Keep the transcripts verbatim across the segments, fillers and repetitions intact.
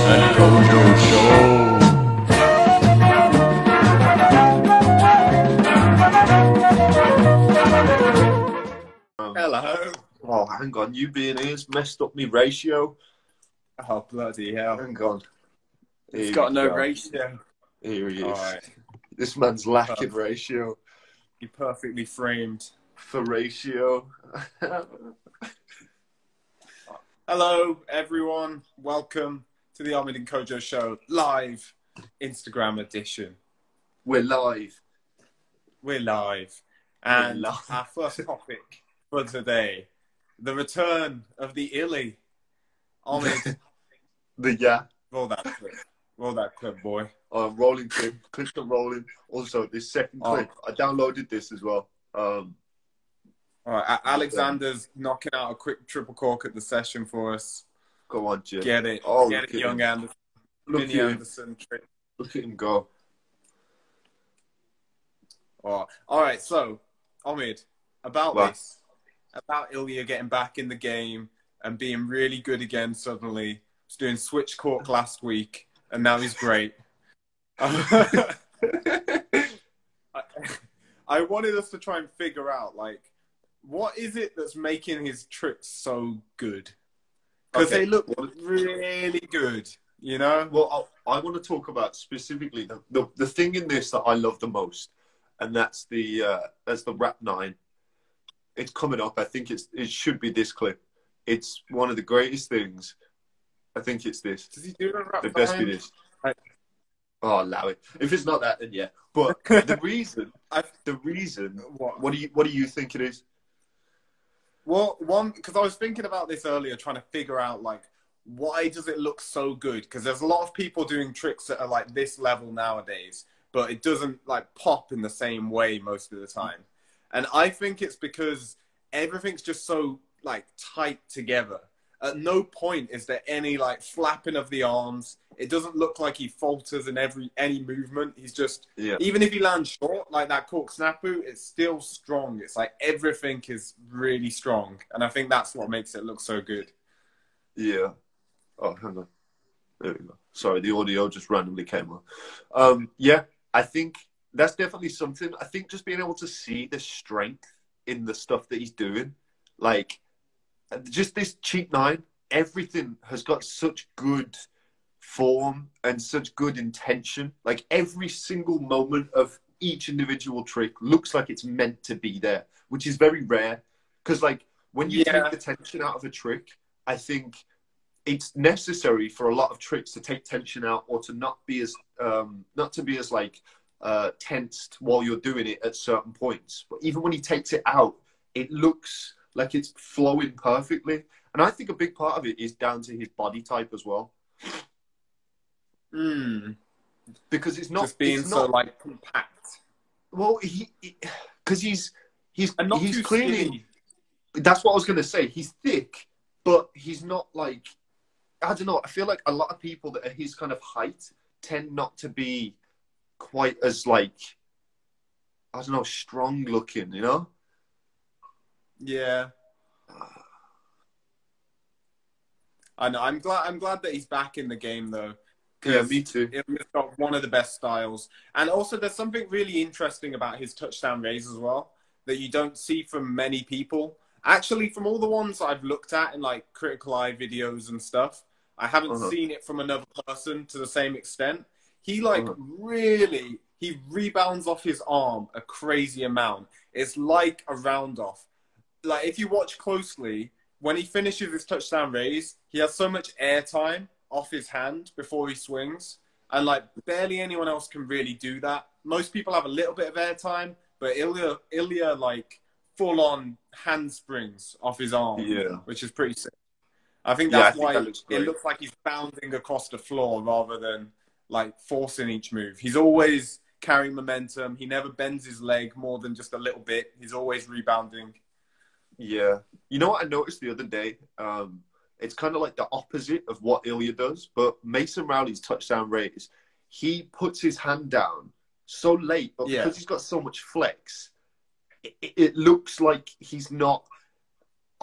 and Kojo Show. Hello. Oh, hang on. You being here's messed up me ratio. Oh, bloody hell. Hang on. It's Here got we no go. ratio. Here he is. All right. This man's lacking Perfect. ratio. You're perfectly framed. For ratio. Hello, everyone. Welcome to the Ahmed and Kojo Show live Instagram edition. We're live. We're live. And We're live. our first topic for today, the return of the Illy. Ahmed, The yeah. roll that clip. Roll that clip, boy. Uh, rolling clip. Click the rolling. Also, this second Oh. clip. I downloaded this as well. Um, All right, A- Alexander's knocking out a quick triple cork at the session for us. go on, Jim. Get it. Oh, Get look it, at young him. Anderson. Look Vinny at him. Anderson trick. Look at him go. Oh, all right, so, Ahmed, about What? this, about Ilya getting back in the game and being really good again suddenly. He was doing switch cork last week, and now he's great. I, I wanted us to try and figure out, like, what is it that's making his tricks so good? Because Okay. they look Well, really good, you know? Well, I, I want to talk about specifically the, the the thing in this that I love the most, and that's the uh, that's the rap nine. It's coming up. I think it's it should be this clip. It's one of the greatest things. I think it's this. Does he do a rap The best behind? it is. I- Oh, allow it. If it's not that, then yeah. But the reason, I- the reason. What? What do you What do you think it is? Well, one, because I was thinking about this earlier, trying to figure out, like, why does it look so good? Because there's a lot of people doing tricks that are, like, this level nowadays, but it doesn't, like, pop in the same way most of the time. And I think it's because everything's just so, like, tight together. At no point is there any, like, flapping of the arms. It doesn't look like he falters in every any movement. He's just, Yeah. even if he lands short, like that cork snapu, it's still strong. It's like everything is really strong. And I think that's what makes it look so good. Yeah. Oh, hang on. There we go. Sorry, the audio just randomly came on. Um, yeah, I think that's definitely something. I think just being able to see the strength in the stuff that he's doing, like just this cheap nine, everything has got such good form and such good intention. Like every single moment of each individual trick looks like it's meant to be there, which is very rare. Because like when you Yeah. take the tension out of a trick, I think it's necessary for a lot of tricks to take tension out or to not be as um, not to be as like uh, tensed while you're doing it at certain points. But even when he takes it out, it looks like it's flowing perfectly. And I think a big part of it is down to his body type as well, Mm. because it's not Just being it's so, not, like, compact. well he because he's he's And not he's too clearly skinny. that's what I was going to say. He's thick, but he's not like, I don't know. I feel like a lot of people that are his kind of height tend not to be quite as like, I don't know, strong looking, you know? Yeah. I know. I'm glad. I'm glad that he's back in the game, though. Yeah, me too. Ilya's got one of the best styles, and also there's something really interesting about his touchdown raise as well that you don't see from many people. Actually, from all the ones I've looked at in like Critical Eye videos and stuff, I haven't Uh-huh. seen it from another person to the same extent. He like Uh-huh. really he rebounds off his arm a crazy amount. It's like a round off. Like if you watch closely, when he finishes his touchdown raise, he has so much air time off his hand before he swings. And like barely anyone else can really do that. Most people have a little bit of air time, but Ilya, Ilya like full on handsprings off his arm, Yeah. which is pretty sick. I think Yeah, I that's think why that looks it great. looks like he's bounding across the floor rather than like forcing each move. He's always carrying momentum. He never bends his leg more than just a little bit. He's always rebounding. Yeah. You know what I noticed the other day? Um, it's kind of like the opposite of what Ilya does, but Mason Rowley's touchdown raise, he puts his hand down so late, but Yeah. because he's got so much flex, it, it looks like he's not.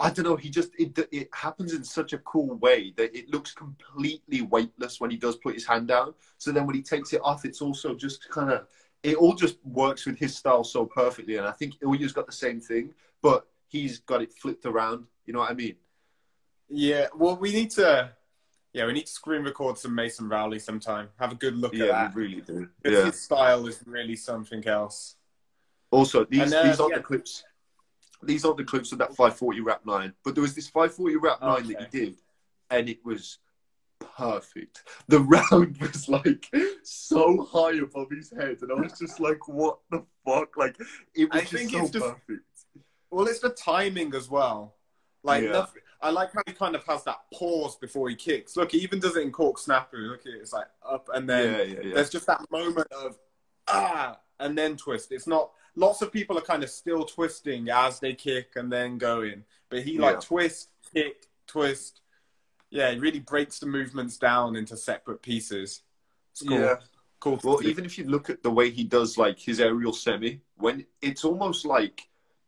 I don't know. He just it it happens in such a cool way that it looks completely weightless when he does put his hand down. So then when he takes it off, it's also just kind of it all just works with his style so perfectly. And I think Ilyu's got the same thing, but he's got it flipped around. You know what I mean? Yeah. Well, we need to. Yeah, we need to screen record some Mason Rowley sometime. Have a good look yeah, at that. we really do. Because Yeah. his style is really something else. Also, these And, uh, these aren't yeah. the clips. These aren't the clips of that five forty rap nine. But there was this five forty rap nine Okay. that he did, and it was perfect. The round was like so high above his head, and I was just like, "What the fuck?" Like it was I just think so it's just- perfect. Well, it's the timing as well. Like, Yeah. nothing, I like how he kind of has that pause before he kicks. Look, he even does it in Cork Snapper. Look at it, it's like up and then Yeah, yeah, yeah. there's just that moment of ah and then twist. It's not. Lots of people are kind of still twisting as they kick and then going, but he like Yeah. twist, kick, twist. Yeah, it really breaks the movements down into separate pieces. It's cool. Yeah. Cool. to Well, see. even if you look at the way he does like his aerial semi, when it's almost like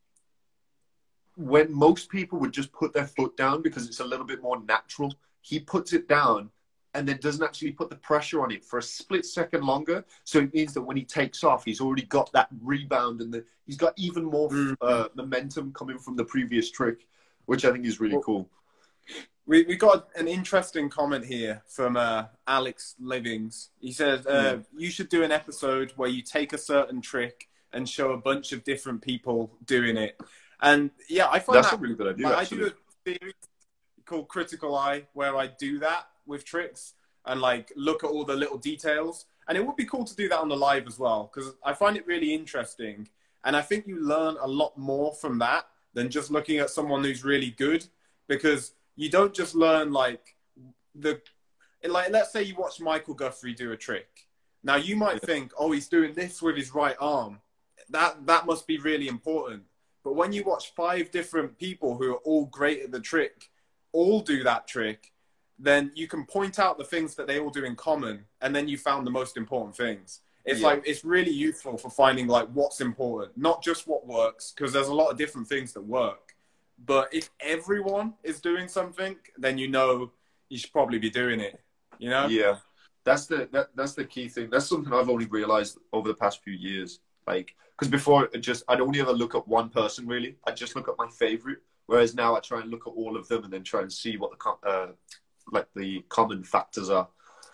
when most people would just put their foot down because it's a little bit more natural, he puts it down and then doesn't actually put the pressure on it for a split second longer. So it means that when he takes off, he's already got that rebound and the, he's got even more Mm. uh, momentum coming from the previous trick, which I think is really Well, cool. We we got an interesting comment here from uh, Alex Livings. He said, uh, you should do an episode where you take a certain trick and show a bunch of different people doing it. And yeah, I find That's that a really good idea, like, I actually. do a series called Critical Eye where I do that with tricks and like look at all the little details. And it would be cool to do that on the live as well because I find it really interesting. And I think you learn a lot more from that than just looking at someone who's really good, because you don't just learn like the, like, let's say you watch Michael Guthrie do a trick. Now you might think, oh, he's doing this with his right arm. That, that must be really important. But when you watch five different people who are all great at the trick, all do that trick, then you can point out the things that they all do in common. And then you found the most important things. It's Yeah. like, it's really useful for finding like what's important, not just what works, because there's a lot of different things that work. But if everyone is doing something, then you know you should probably be doing it, you know? Yeah, that's the that, that's the key thing. That's something I've only realized over the past few years. Like, because before it just I'd only ever look at one person really. I just look at my favorite. Whereas now I try and look at all of them and then try and see what the com- uh, like the common factors are,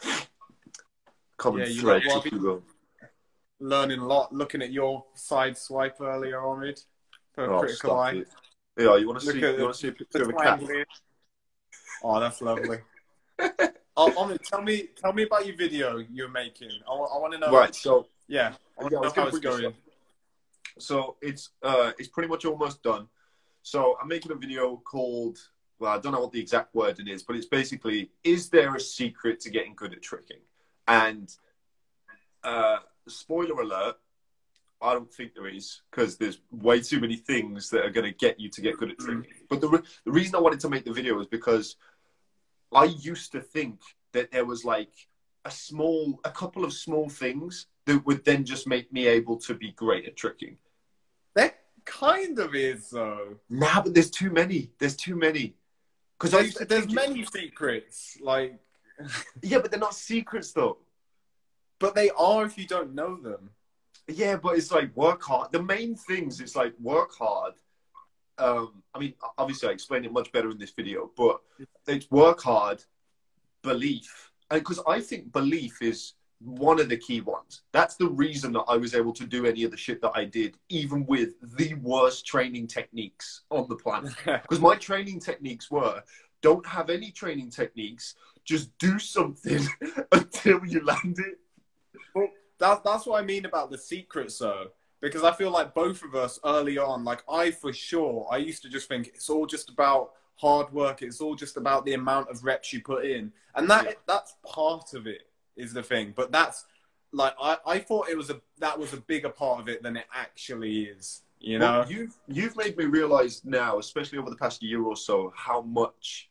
common Yeah, you threads, like what if you will. Learning a lot, looking at your side swipe earlier, Omid, for Oh, Critical stop Eye. it. Yeah, you want to Look see? at You the- want to see a picture The of a cat? triangle. Oh, that's lovely. Oh, Omid, tell me, tell me about your video you're making. I, want to know. Right. So Yeah, I want Yeah, I to was know how gonna it's bring this going. up. So it's uh, it's pretty much almost done. So I'm making a video called, well, I don't know what the exact wording is, but it's basically, is there a secret to getting good at tricking? And uh, spoiler alert, I don't think there is, because there's way too many things that are going to get you to get good at tricking. But the, re- the reason I wanted to make the video is because I used to think that there was like a small, a couple of small things that would then just make me able to be great at tricking. There kind of is, though. Nah, but there's too many. There's too many. Because I There's, used to there's think- many secrets, like, Yeah, but they're not secrets though. but they are if you don't know them. Yeah, but it's like work hard. The main things, it's like work hard. Um, I mean, obviously I explained it much better in this video, but it's work hard, belief. And because I think belief is one of the key ones. That's the reason that I was able to do any of the shit that I did, even with the worst training techniques on the planet. Because my training techniques were, don't have any training techniques, just do something until you land it. Well, that, that's what I mean about the secrets, though. Because I feel like both of us early on, like I for sure, I used to just think it's all just about hard work. It's all just about the amount of reps you put in. And that Yeah. that's part of it, is the thing. But that's, like, I, I thought it was a that was a bigger part of it than it actually is. You know? Well, you've you've made me realize now, especially over the past year or so, how much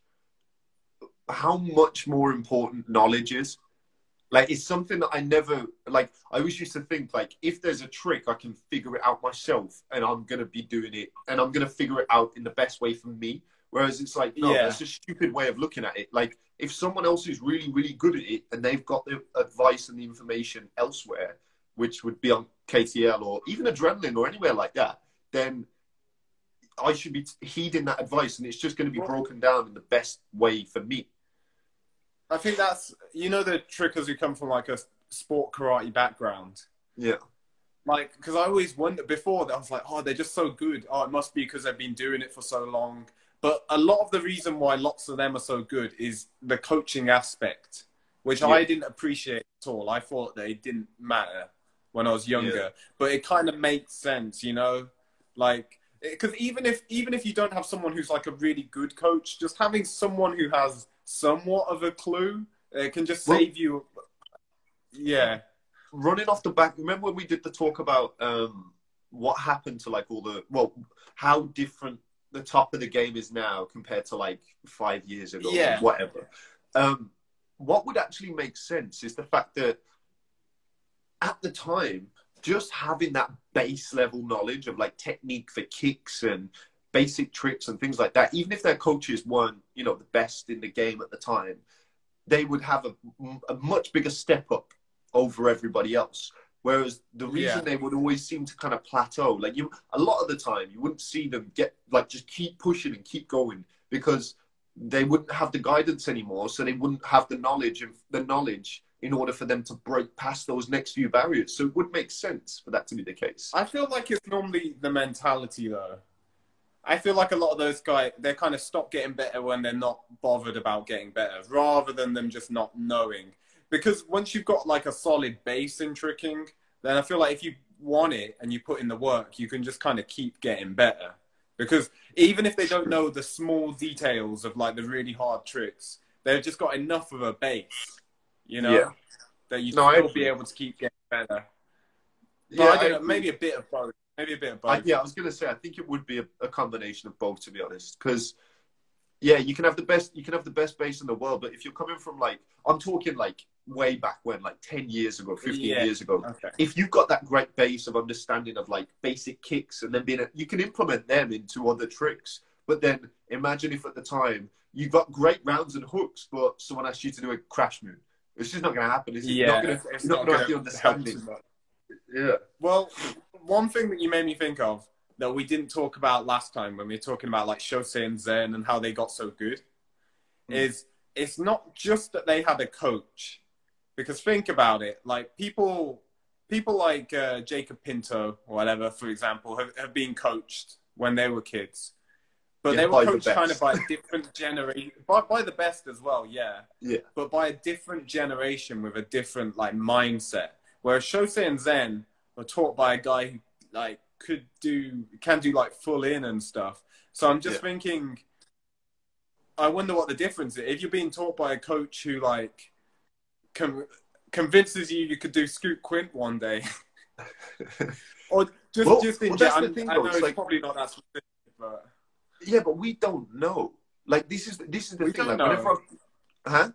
how much more important knowledge is. Like, it's something that I never, like, I always used to think, like, if there's a trick, I can figure it out myself, and I'm going to be doing it, and I'm going to figure it out in the best way for me. Whereas it's like, no, Yeah. that's a stupid way of looking at it. Like, if someone else is really, really good at it and they've got the advice and the information elsewhere, which would be on K T L or even Adrenaline or anywhere like that, then I should be heeding that advice, and it's just going to be broken down in the best way for me. I think that's, you know, the trickers who come from like a sport karate background. Yeah. Like, because I always wondered before that I was like, oh, they're just so good. Oh, it must be because they've been doing it for so long. But a lot of the reason why lots of them are so good is the coaching aspect, which Yeah. I didn't appreciate at all. I thought that it didn't matter when I was younger, Yeah. but it kind of makes sense, you know, like, because even if even if you don't have someone who's like a really good coach, just having someone who has somewhat of a clue, it can just Well, save you. Yeah. Running off the back, remember when we did the talk about um, what happened to like all the, well, how different the top of the game is now compared to like five years ago Yeah. or whatever. Um, what would actually make sense is the fact that at the time, just having that base level knowledge of like technique for kicks and basic tricks and things like that, even if their coaches weren't, you know, the best in the game at the time, they would have a, a much bigger step up over everybody else. Whereas the reason Yeah. they would always seem to kind of plateau, like you, a lot of the time, you wouldn't see them get like just keep pushing and keep going because they wouldn't have the guidance anymore. So they wouldn't have the knowledge and the knowledge in order for them to break past those next few barriers. So it would make sense for that to be the case. I feel like it's normally the mentality, though. I feel like a lot of those guys, they kind of stop getting better when they're not bothered about getting better, rather than them just not knowing. Because once you've got like a solid base in tricking, then I feel like if you want it and you put in the work, you can just kind of keep getting better. Because even if they don't know the small details of like the really hard tricks, they've just got enough of a base, you know, Yeah. that you No, I still agree. be able to keep getting better. But Yeah, I I don't know, agree. maybe a bit of both. Maybe a bit of both. I, yeah, I was going to say, I think it would be a, a combination of both, to be honest. Because, yeah, you can have the best, you can have the best base in the world, but if you're coming from like, I'm talking like way back when, like ten years ago, fifteen Yeah. years ago. Okay. If you've got that great base of understanding of like basic kicks, and then being, a, you can implement them into other tricks. But then imagine if at the time you got great rounds and hooks, but someone asked you to do a crash move. It's just not going to happen, is it? Yeah, You're not gonna, it's you're not not going to gonna have the help understanding. too much. Yeah. Well, one thing that you made me think of that we didn't talk about last time when we were talking about like Shosei and Zen and how they got so good Mm. is it's not just that they had a coach. Because think about it, like people people like uh, Jacob Pinto or whatever, for example, have, have been coached when they were kids. But Yeah, they by were the coached kind of best. by a different generation, by, by the best as well, yeah. Yeah. But by a different generation with a different like mindset. Whereas Shosei and Zen were taught by a guy who like could do can do like full in and stuff. So I'm just Yeah. thinking, I wonder what the difference is. If you're being taught by a coach who like com- convinces you you could do Scoot Quint one day, or just Well- just in well, that's general, the thing, I though, know it's it's like- probably not that specific, but Yeah, but we don't know. Like this is this is the We thing. don't Like whenever, know. I, huh?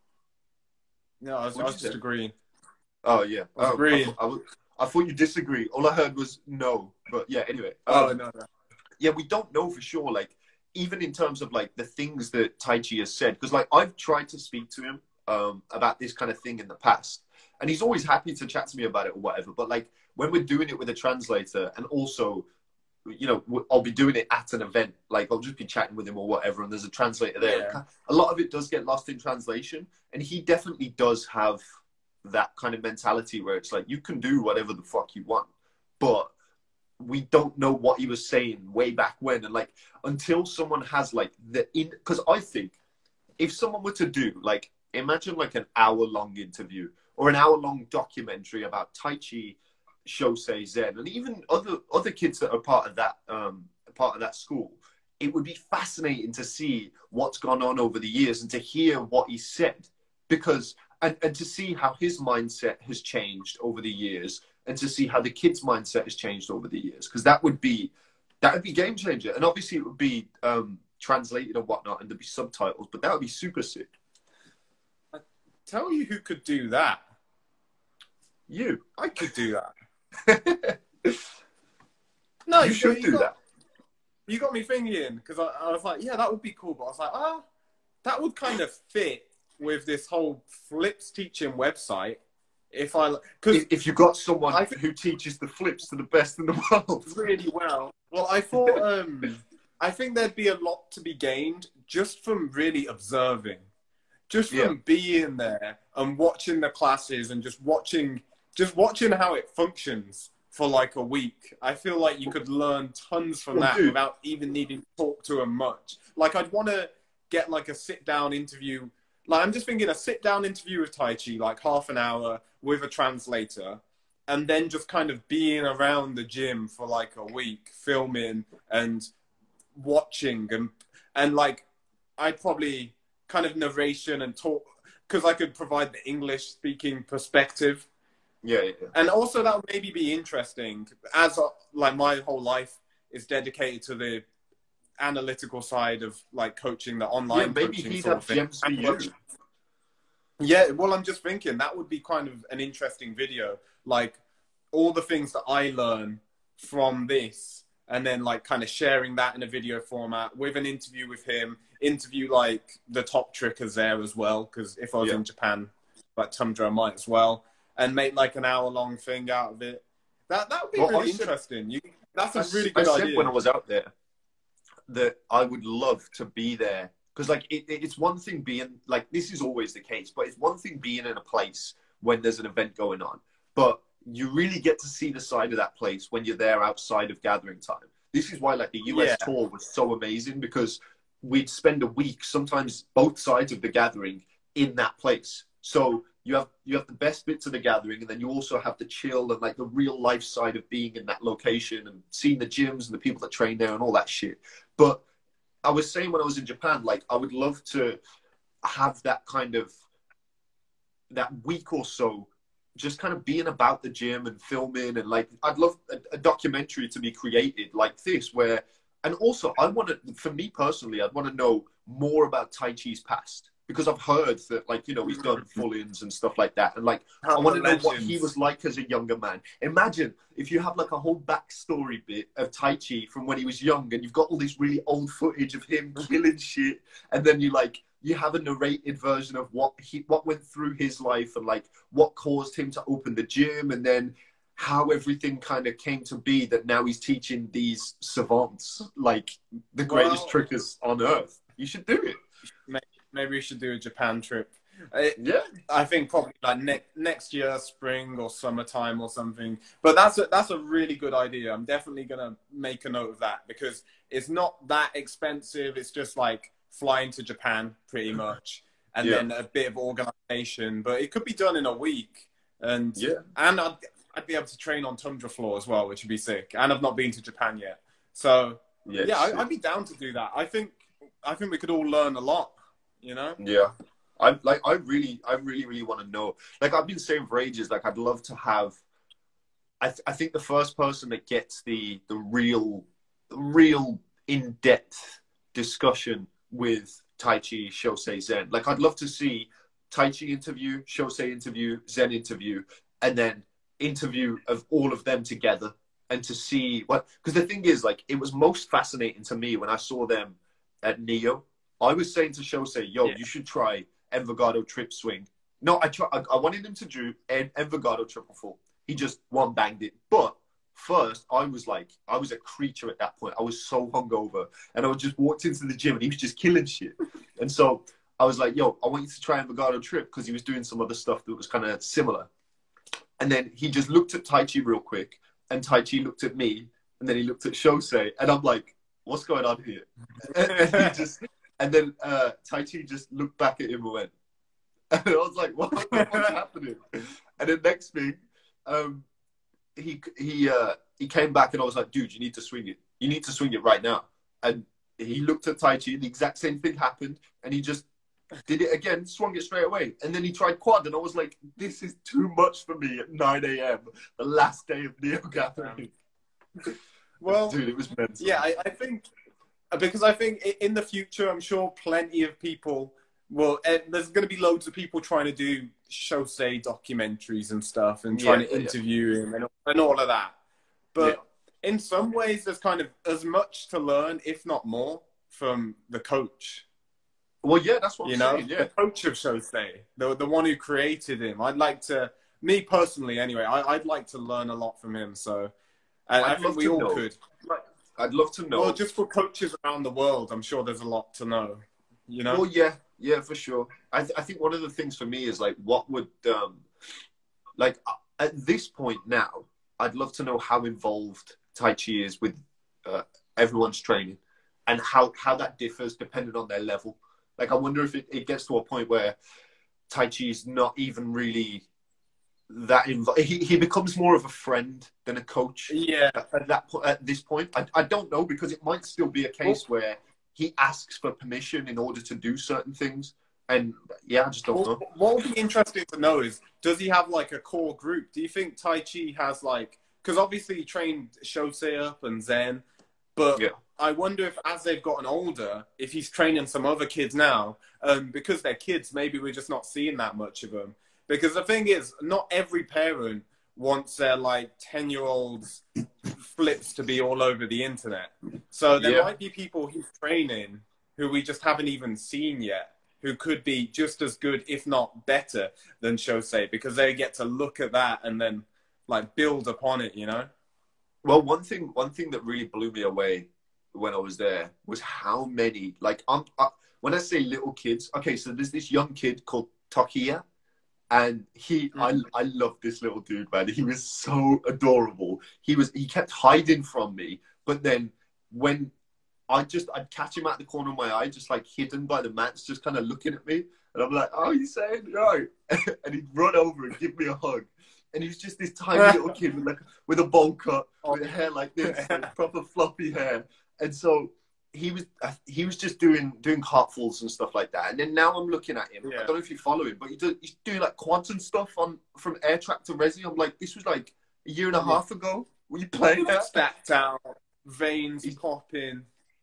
no, I was, I What'd was you just say? agreeing. Oh yeah. I was Oh, agreeing. I, I, I thought you disagree. All I heard was no. But yeah. Anyway. Oh um, no, no. Yeah, we don't know for sure. Like even in terms of like the things that Taichi has said, because like I've tried to speak to him um, about this kind of thing in the past, and he's always happy to chat to me about it or whatever. But like when we're doing it with a translator, and also, you know, I'll be doing it at an event, like I'll just be chatting with him or whatever, and there's a translator there. Yeah. A lot of it does get lost in translation, and he definitely does have that kind of mentality where it's like you can do whatever the fuck you want, but we don't know what he was saying way back when. And like until someone has like the in, because I think if someone were to do like imagine like an hour long interview or an hour long documentary about Taichi, Shosei, Zen, and even other other kids that are part of that um part of that school, it would be fascinating to see what's gone on over the years and to hear what he said, because and, and to see how his mindset has changed over the years, and to see how the kids' mindset has changed over the years, because that would be that would be game changer. And obviously it would be um translated and whatnot, and there'd be subtitles, but that would be super sick. Tell you who could do that. You, I could do that. No, you should you do got- that. you got me thinking, because I, I was like, yeah, that would be cool. But I was like, ah, that would kind of fit with this whole flips teaching website. If I, because If, if you got someone I think- who teaches the flips to the best in the world. really well. Well, I thought, um, I think there'd be a lot to be gained just from really observing, just from Yeah. being there and watching the classes and just watching, just watching how it functions for like a week. I feel like you could learn tons from Well, that dude. without even needing to talk to them much. Like I'd want to get like a sit down interview. Like I'm just thinking a sit down interview with Tai Chi, like half an hour with a translator, and then just kind of being around the gym for like a week, filming and watching and and like I'd probably kind of narration and talk because I could provide the English speaking perspective. Yeah, yeah, yeah. And also that would maybe be interesting as uh, like my whole life is dedicated to the analytical side of like coaching, the online Yeah, maybe coaching he'd sort have of thing. gems for you. Yeah, well, I'm just thinking that would be kind of an interesting video, like all the things that I learn from this, and then like kind of sharing that in a video format with an interview with him, interview like the top trickers there as well, because if I was Yeah. in Japan, like Tundra, I might as well, and make like an hour long thing out of it. That that would be Well, really I said- interesting. You, that's a I, really I good said idea. when I was out there that I would love to be there because, like, it, it's one thing being like this is always the case, but it's one thing being in a place when there's an event going on, but you really get to see the side of that place when you're there outside of gathering time. This is why, like, the U S Yeah. tour was so amazing because we'd spend a week, sometimes both sides of the gathering, in that place. So you have you have the best bits of the gathering, and then you also have the chill and like the real life side of being in that location and seeing the gyms and the people that train there and all that shit. But I was saying when I was in Japan, like I would love to have that kind of that week or so just kind of being about the gym and filming, and like I'd love a, a documentary to be created like this where, and also I want to, for me personally, I'd want to know more about Tai Chi's past because I've heard that, like, you know, he's done full-ins and stuff like that, and like I want to know what he was like as a younger man. Imagine if you have like a whole backstory bit of Tai Chi from when he was young, and you've got all this really old footage of him killing shit, and then you like you have a narrated version of what he what went through his life and like what caused him to open the gym, and then how everything kind of came to be that now he's teaching these savants like the greatest Well, trickers on earth. You should do it. maybe, maybe we should do a Japan trip. It, Yeah. I think probably like ne- next year, spring or summertime or something. But that's a, that's a really good idea. I'm definitely gonna make a note of that because it's not that expensive. It's just like flying to Japan, pretty much, and Yeah. then a bit of organization. But it could be done in a week, and Yeah. and I'd I'd be able to train on tundra floor as well, which would be sick. And I've not been to Japan yet, so Yeah. yeah, I, I'd be down to do that. I think I think we could all learn a lot. You know. Yeah. I like I really I really really want to know. Like I've been saying for ages, like I'd love to have I th- I think the first person that gets the the real the real in-depth discussion with Tai Chi, Shosei, Zen. Like I'd love to see Tai Chi interview, Shosei interview, Zen interview, and then interview of all of them together and to see what, because the thing is, like, it was most fascinating to me when I saw them at Neo. I was saying to Shosei, yo, Yeah. you should try Envigado trip swing. No, I try, I, I wanted him to do an Envigado triple full. He just one banged it. But first, I was like, I was a creature at that point. I was so hungover. And I just walked into the gym and he was just killing shit. And so I was like, yo, I want you to try Envigado trip because he was doing some other stuff that was kind of similar. And then he just looked at Tai Chi real quick. And Tai Chi looked at me. And then he looked at Shosei. And I'm like, what's going on here? And, he just, and then uh, Tai Chi just looked back at him and went, and I was like, what the fuck's happening? And then next thing, um, he he uh, he came back and I was like, dude, you need to swing it. You need to swing it right now. And he looked at Tai Chi, the exact same thing happened, and he just did it again, swung it straight away. And then he tried quad, and I was like, this is too much for me at nine a.m., the last day of Neo Gathering. Well, Dude, it was mental. yeah, I, I think because I think i- in the future, I'm sure plenty of people will. And there's going to be loads of people trying to do Shosei documentaries and stuff, and trying Yeah, to yeah, interview him and, and all of that. But in some ways, there's kind of as much to learn, if not more, from the coach. Well, yeah, that's what you I'm know, saying. Yeah, the coach of Shosei, the the one who created him. I'd like to, me personally, anyway. I, I'd like to learn a lot from him. So, and I I'd think love we to all know. could. I'd love to know. Well, just for coaches around the world, I'm sure there's a lot to know. You know. Well, yeah, yeah, for sure. I th- I think one of the things for me is like, what would um, like at this point now, I'd love to know how involved Tai Chi is with uh, everyone's training, and how how that differs depending on their level. Like, I wonder if it, it gets to a point where Tai Chi is not even really that involved. He, he becomes more of a friend than a coach. Yeah. At, at that po- at this point, I, I don't know, because it might still be a case well, where he asks for permission in order to do certain things. And yeah, I just don't well, know. What would be interesting to know is, does he have like a core group? Do you think Tai Chi has like, because obviously he trained Shosei up and Zen, but yeah. I wonder if as they've gotten older, if he's training some other kids now, um, because they're kids, maybe we're just not seeing that much of them. Because the thing is, not every parent wants their like ten-year-olds flips to be all over the internet. So there yeah. might be people he's training who we just haven't even seen yet, who could be just as good, if not better, than Shosei, because they get to look at that and then like build upon it, you know? Well, one thing, one thing that really blew me away when I was there was how many, like, um, uh, when I say little kids, okay, so there's this young kid called Takia, and he, mm. I, I love this little dude, man. He was so adorable. He was, he kept hiding from me, but then when I just, I'd catch him at the corner of my eye, just like hidden by the mats, just kind of looking at me, and I'm like, "Oh, you saying right?" And he'd run over and give me a hug. And he was just this tiny little kid with like with a bowl cut, with hair like this, like proper floppy hair. And so he was he was just doing doing cartfuls and stuff like that. And then now I'm looking at him. Yeah. I don't know if you follow him, but he do, he's doing like quads and stuff on from air track to resi. I'm like, this was like a year and a half ago. Were you playing that? Stacked out, veins he's popping.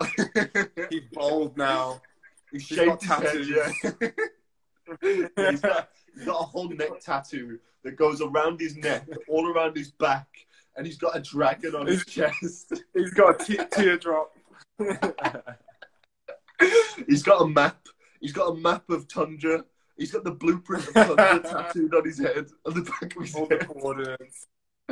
He's bald now. He's, he's got tattoos. Head, yeah. Yeah, he's, got, he's got a whole neck tattoo that goes around his neck, all around his back, and he's got a dragon on his chest. He's got a t- teardrop. He's got a map. He's got a map of Tundra. He's got the blueprint of Tundra tattooed on his head, on the back of his all head. The coordinates.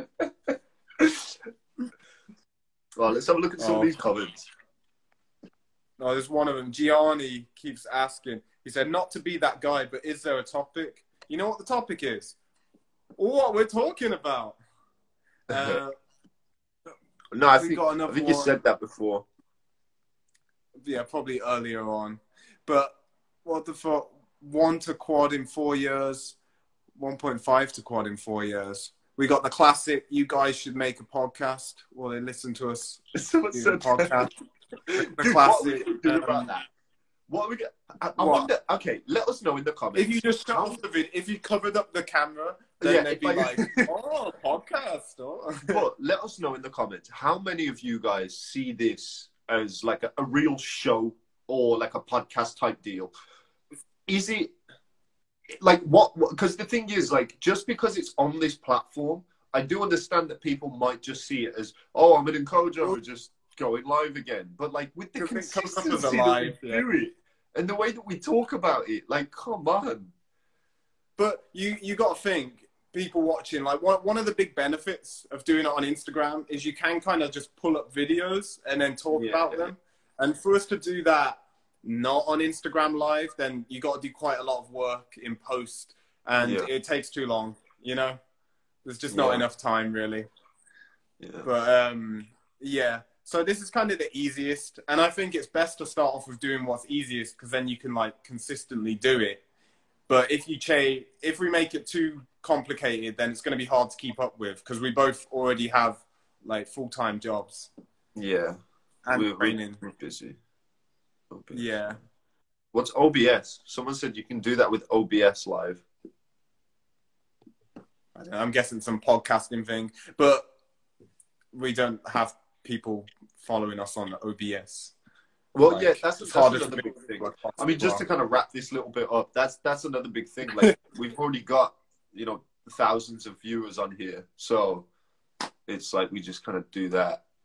Well, let's have a look at some oh. of these comments. Oh, there's one of them. Gianni keeps asking. He said, not to be that guy, but is there a topic? You know what the topic is? What we're talking about. Uh, no, I think, I think you said that before. Yeah, probably earlier on. But what the fuck? One to quad in four years. one point five to quad in four years. We got the classic, you guys should make a podcast. Well, they listen to us Someone do said a podcast. The Dude, classic. What are we doing um, about that? What are we get? I, I wonder. Okay, let us know in the comments. If you just shut off the video, if you covered up the camera, then yeah, they'd be I, like, "Oh, podcast." Oh. But let us know in the comments how many of you guys see this as like a, a real show or like a podcast type deal. Is it like what? Because the thing is, like, just because it's on this platform, I do understand that people might just see it as, "Oh, I'm an encoder, we're just going live again." But like with the consistency that we yeah. do it and the way that we talk about it, like, come on. But you you got to think, people watching, like one one of the big benefits of doing it on Instagram is you can kind of just pull up videos and then talk yeah, about yeah. them. And for us to do that not on Instagram live, then you got to do quite a lot of work in post, and yeah. it takes too long. You know, there's just not yeah. enough time really. Yeah. But um, yeah. So this is kind of the easiest, and I think it's best to start off with doing what's easiest, because then you can like consistently do it. But if you cha- if we make it too complicated, then it's going to be hard to keep up with, because we both already have like full-time jobs. Yeah, and we're, training. We're busy. We're busy. Yeah. What's O B S? Someone said you can do that with O B S live. I don't know, I'm guessing some podcasting thing, but we don't have people following us on O B S. Well, like, yeah, that's, that's another big thing. I mean, just to kind of wrap this little bit up, that's that's another big thing. Like, we've already got, you know, thousands of viewers on here, so it's like we just kind of do that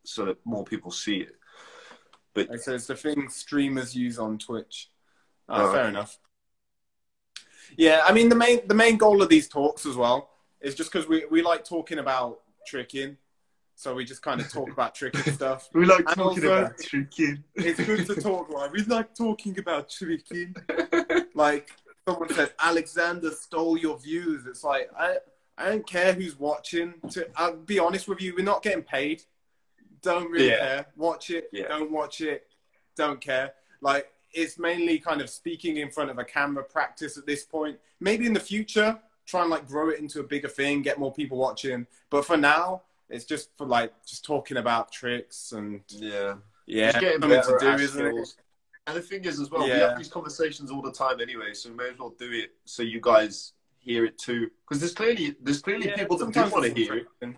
so that more people see it. But so it's the thing streamers use on Twitch. Oh, uh, fair enough. Yeah, I mean the main the main goal of these talks as well is just because we we like talking about tricking, so we just kind of talk about tricking stuff. we like And talking also, about tricking. It's good to talk like we like talking about tricking. Like someone said, Alexander stole your views. It's like I I don't care who's watching. To I'll be honest with you, we're not getting paid. Don't really Yeah. care. Watch it. Yeah. Don't watch it. Don't care. Like it's mainly kind of speaking in front of a camera practice at this point. Maybe in the future, try and like grow it into a bigger thing, get more people watching. But for now, it's just for like just talking about tricks and Yeah. yeah, Just getting something better to do, at isn't it? skills. And the thing is as well, we Yeah. have these conversations all the time anyway, so we may as well do it so you guys hear it too. Because there's clearly there's clearly Yeah, people that do sometimes want to it's hear it. interesting.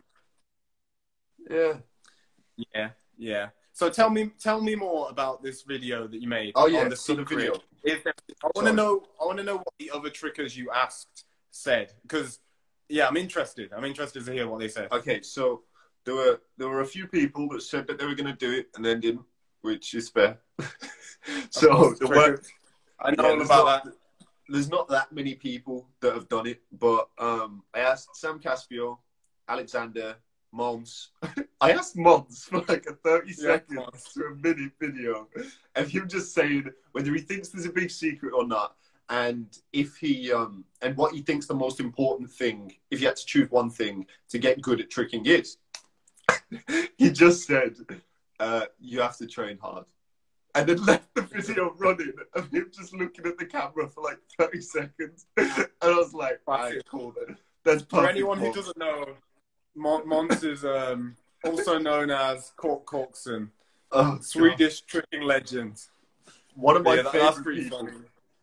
Yeah. Yeah, yeah. So tell me, tell me more about this video that you made. Oh yeah, on the so the secret. video. Is there, I want to know. I want to know what the other trickers you asked said because, yeah, I'm interested. I'm interested to hear what they said. Okay, so there were there were a few people that said that they were going to do it and then didn't, which is fair. So course, the true. work, I know yeah, all there's about not- that. There's not that many people that have done it, but um, I asked Sam Caspio, Alexander, Mons. I asked Mons for like a thirty Yeah, seconds Mons. to a minute video of him just saying whether he thinks there's a big secret or not, and if he um and what he thinks the most important thing, if you had to choose one thing to get good at tricking is. He just said, uh, "You have to train hard." And then left the video running of him just looking at the camera for like thirty seconds. And I was like, alright, cool then. That's perfect. For anyone who Mons. doesn't know, Mon- Mons is um, also known as Cork Corkson, Oh, Swedish tricking legend. one of my Yeah, that- that's favorite pretty people. funny.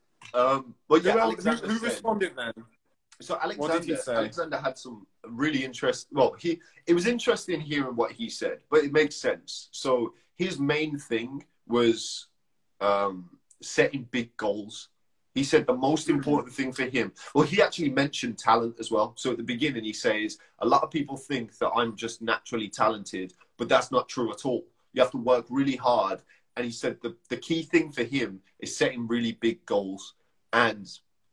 Um, but yeah, Who, else- Alexander who, who said- responded then? So What did Alexander, he say? Alexander had some really interest. Well, he it was interesting hearing what he said, but it makes sense. So his main thing was um, setting big goals. He said the most important thing for him. Well, he actually mentioned talent as well. So at the beginning, he says a lot of people think that I'm just naturally talented, but that's not true at all. You have to work really hard. And he said the the key thing for him is setting really big goals. And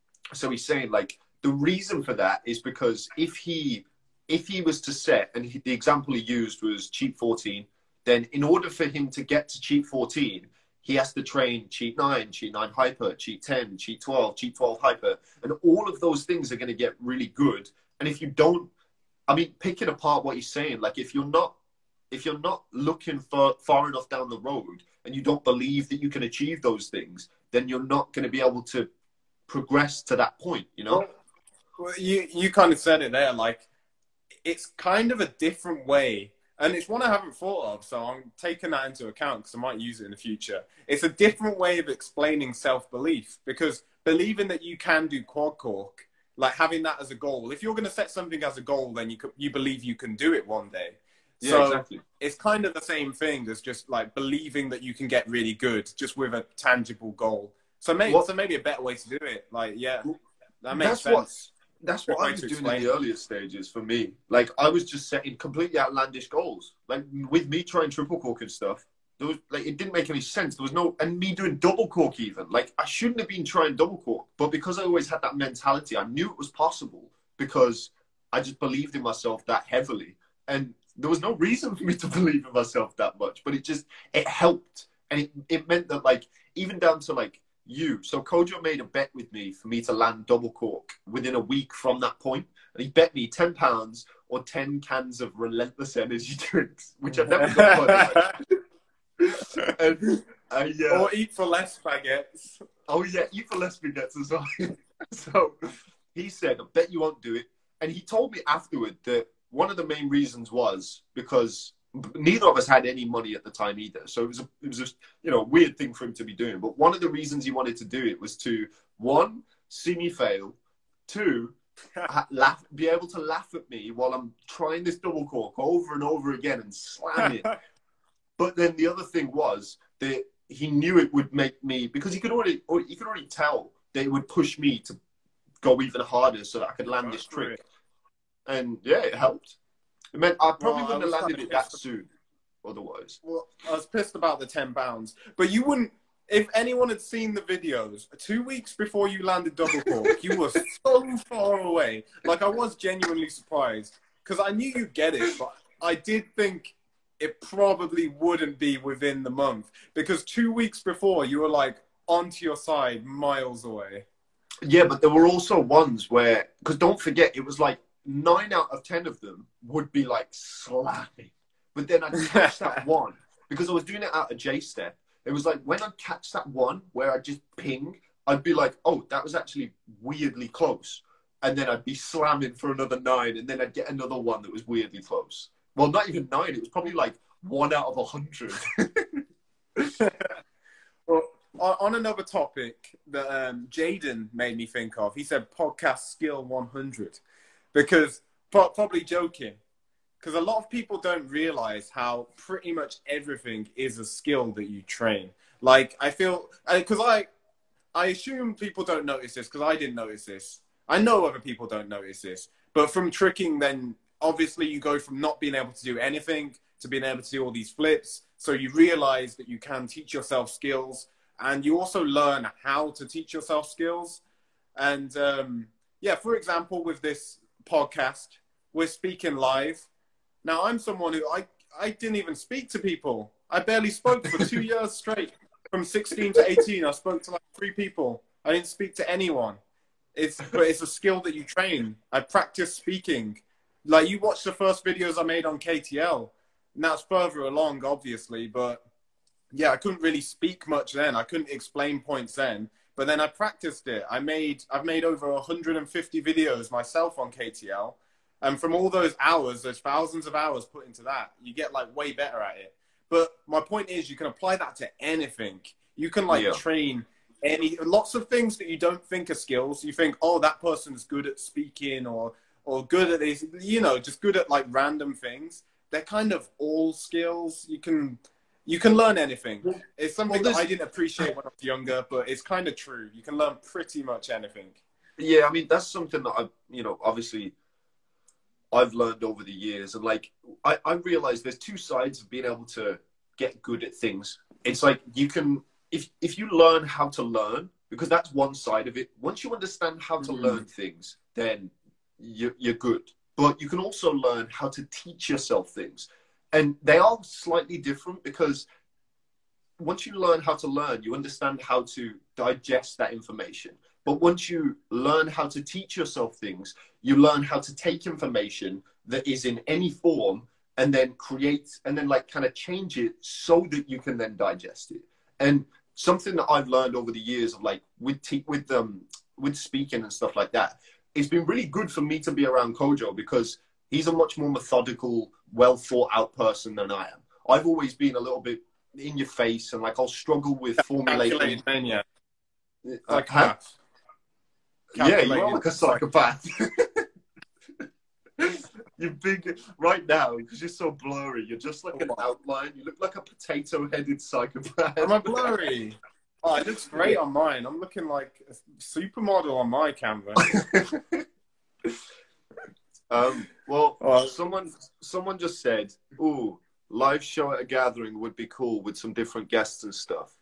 so he's saying like. The reason for that is because if he if he was to set, and he, the example he used was cheat fourteen, then in order for him to get to cheat fourteen, he has to train cheat nine, cheat nine hyper, cheat ten, cheat twelve, cheat twelve hyper. And all of those things are going to get really good. And if you don't, I mean, picking apart what he's saying, like if you're not if you're not looking for far enough down the road and you don't believe that you can achieve those things, then you're not going to be able to progress to that point, you know? Well, Well, you you kind of said it there. Like, it's kind of a different way, and it's one I haven't thought of. So I'm taking that into account because I might use it in the future. It's a different way of explaining self-belief because believing that you can do quad cork, like having that as a goal. If you're going to set something as a goal, then you could, you believe you can do it one day. Yeah, so exactly. It's kind of the same thing as just like believing that you can get really good just with a tangible goal. So maybe What- so maybe a better way to do it. Like, yeah, that makes That's sense. what- That's what Good way I was to doing explain in the earlier stages for me. Like I was just setting completely outlandish goals. Like with me trying triple cork and stuff, there was like it didn't make any sense. There was no and me doing double cork even. Like I shouldn't have been trying double cork, but because I always had that mentality, I knew it was possible because I just believed in myself that heavily. And there was no reason for me to believe in myself that much, but it just it helped. And it, it meant that like even down to like you. So Kojo made a bet with me for me to land double cork within a week from that point. And he bet me ten pounds or ten cans of relentless energy drinks, which I've never done. And I, uh, Or eat for less baguettes. oh yeah, eat for less baguettes as well. So he said, I bet you won't do it. And he told me afterward that one of the main reasons was because neither of us had any money at the time either. So it was a, it was just, you know, a weird thing for him to be doing. But one of the reasons he wanted to do it was to, one, see me fail. Two, ha- laugh, be able to laugh at me while I'm trying this double cork over and over again and slam it. But then the other thing was that he knew it would make me, because he could already, or he could already tell that it would push me to go even harder so that I could land this trick. And yeah, it helped. It meant I probably Well, I wouldn't have was landed kind it of that pissed. soon. otherwise. Well, I was pissed about the ten pounds, but you wouldn't. If anyone had seen the videos two weeks before you landed double cork, you were so far away. Like, I was genuinely surprised because I knew you'd get it, but I did think it probably wouldn't be within the month because two weeks before you were like onto your side miles away. Yeah, but there were also ones where, because don't forget, it was like nine out of ten of them would be like slapping. But then I'd catch that one because I was doing it out of J-step. It was like when I'd catch that one where I'd just ping, I'd be like, oh, that was actually weirdly close. And then I'd be slamming for another nine, and then I'd get another one that was weirdly close. Well, not even nine. It was probably like one out of a hundred. Well, on another topic that um, Jaden made me think of, he said podcast skill one hundred. Because, probably joking, because a lot of people don't realize how pretty much everything is a skill that you train. Like, I feel, because I, I assume people don't notice this, because I didn't notice this. I know other people don't notice this. But from tricking, then obviously you go from not being able to do anything to being able to do all these flips. So you realize that you can teach yourself skills, and you also learn how to teach yourself skills. And um, yeah, for example, with this podcast, we're speaking live. Now, I'm someone who, I, I didn't even speak to people. I barely spoke for two years straight. From sixteen to eighteen, I spoke to like three people. I didn't speak to anyone. It's, but it's a skill that you train. I practice speaking. Like, you watch the first videos I made on K T L, and that's further along, obviously. But yeah, I couldn't really speak much then. I couldn't explain points then. But then I practiced it. I made, I've made over one hundred fifty videos myself on K T L. And from all those hours, those thousands of hours put into that, you get like way better at it. But my point is, you can apply that to anything. You can like Yeah. train any, lots of things that you don't think are skills. You think, oh, that person's good at speaking or, or good at this, you know, just good at like random things. They're kind of all skills. You can, you can learn anything. Well, It's something well, that I didn't appreciate when I was younger, but it's kind of true. You can learn pretty much anything. Yeah, I mean, that's something that I, you know, obviously I've learned over the years. And like, I, I realize there's two sides of being able to get good at things. It's like you can, if, if you learn how to learn, because that's one side of it. Once you understand how to Mm. learn things, then you're, you're good. But you can also learn how to teach yourself things. And they are slightly different because once you learn how to learn, you understand how to digest that information. But once you learn how to teach yourself things, you learn how to take information that is in any form and then create and then like kind of change it so that you can then digest it. And something that I've learned over the years of like with te- with um with speaking and stuff like that, it's been really good for me to be around Kojo because he's a much more methodical, well thought out person than I am. I've always been a little bit in your face and like I'll struggle with formulating. Calculated mania. Uh, Like huh? half. Yeah, you are Calculated. like a psychopath. You're big right now because you're so blurry. You're just like an outline. You look like a potato-headed psychopath. Am I blurry? Oh, it looks great on mine. I'm looking like a supermodel on my camera. um, well, Oh. someone someone just said, "Ooh, live show at a gathering would be cool with some different guests and stuff."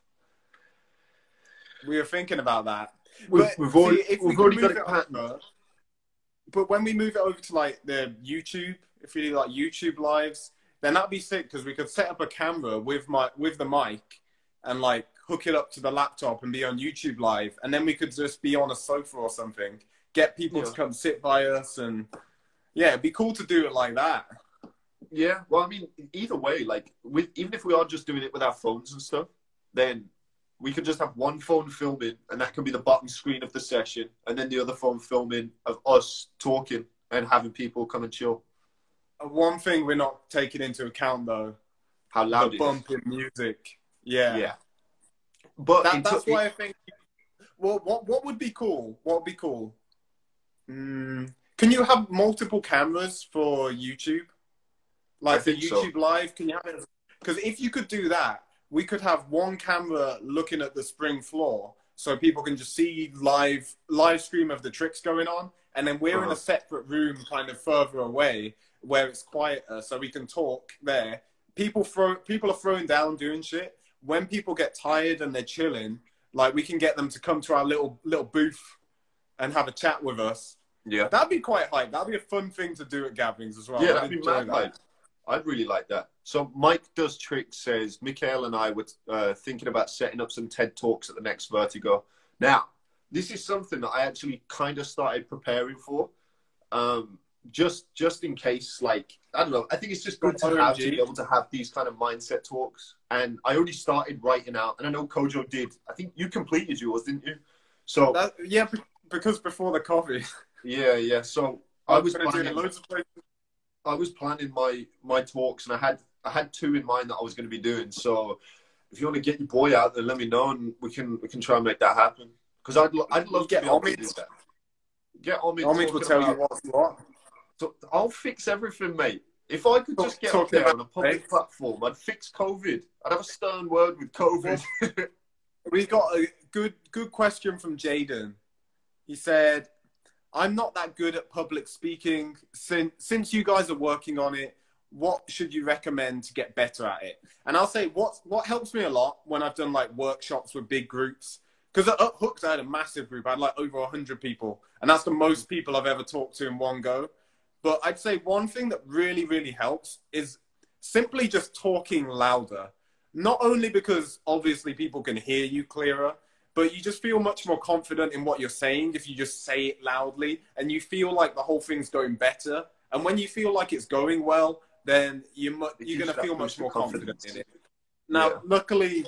We were thinking about that. We've, But we've see, already, if we we've can already move got it it patterned. over- But when we move it over to like the YouTube, if we do like YouTube lives, then that'd be sick because we could set up a camera with my with the mic and like hook it up to the laptop and be on YouTube live, and then we could just be on a sofa or something, get people Yeah. to come sit by us, and yeah, it'd be cool to do it like that. Yeah, well, I mean, either way, like, with even if we are just doing it with our phones and stuff, then we could just have one phone filming, and that can be the bottom screen of the session, and then the other phone filming of us talking and having people come and chill. Uh, One thing we're not taking into account though, How loud the it bump is. in music. Yeah. Yeah. But That, in that's t- why I think. Well, what what would be cool? What would be cool? Mm, can you have multiple cameras for YouTube? Like I the think so. YouTube live, can you have it? Because if you could do that, we could have one camera looking at the spring floor, so people can just see live live stream of the tricks going on, and then we're in Uh-huh. a separate room, kind of further away, where it's quieter, so we can talk there. people throw people are throwing down doing shit. When people get tired and they're chilling, like we can get them to come to our little little booth and have a chat with us. Yeah, that'd be quite hype. That'd be a fun thing to do at gatherings as well. Yeah, I'd that'd be enjoy mad that. hype. I'd really like that. So Mike Does Tricks says, Mikhail and I were uh, thinking about setting up some TED Talks at the next Vertigo. Now, this is something that I actually kind of started preparing for. Um, just just in case, like, I don't know, I think it's just good to have to be able to have these kind of mindset talks. And I already started writing out, and I know Kojo did. I think you completed yours, didn't you? So that, yeah, because before the coffee. Yeah, yeah. So I, I was planning, loads of places. I was planning my my talks, and I had I had two in mind that I was going to be doing. So if you want to get your boy out there, let me know, and we can we can try and make that happen. Because I'd I'd love get to be able to do that. Get Omid. Omid will tell about, you what's what. So I'll fix everything, mate. If I could just get up there on a public right? platform, I'd fix COVID. I'd have a stern word with COVID. We've got a good good question from Jaden. He said, I'm not that good at public speaking. Since, since you guys are working on it, what should you recommend to get better at it? And I'll say what, what helps me a lot when I've done like workshops with big groups. Because at Hooked, I had a massive group. I had like over one hundred people. And that's the most people I've ever talked to in one go. But I'd say one thing that really, really helps is simply just talking louder. Not only because obviously people can hear you clearer, but you just feel much more confident in what you're saying if you just say it loudly, and you feel like the whole thing's going better. And when you feel like it's going well, then you mu- you're going to feel much more confident in it. Now, yeah. Luckily,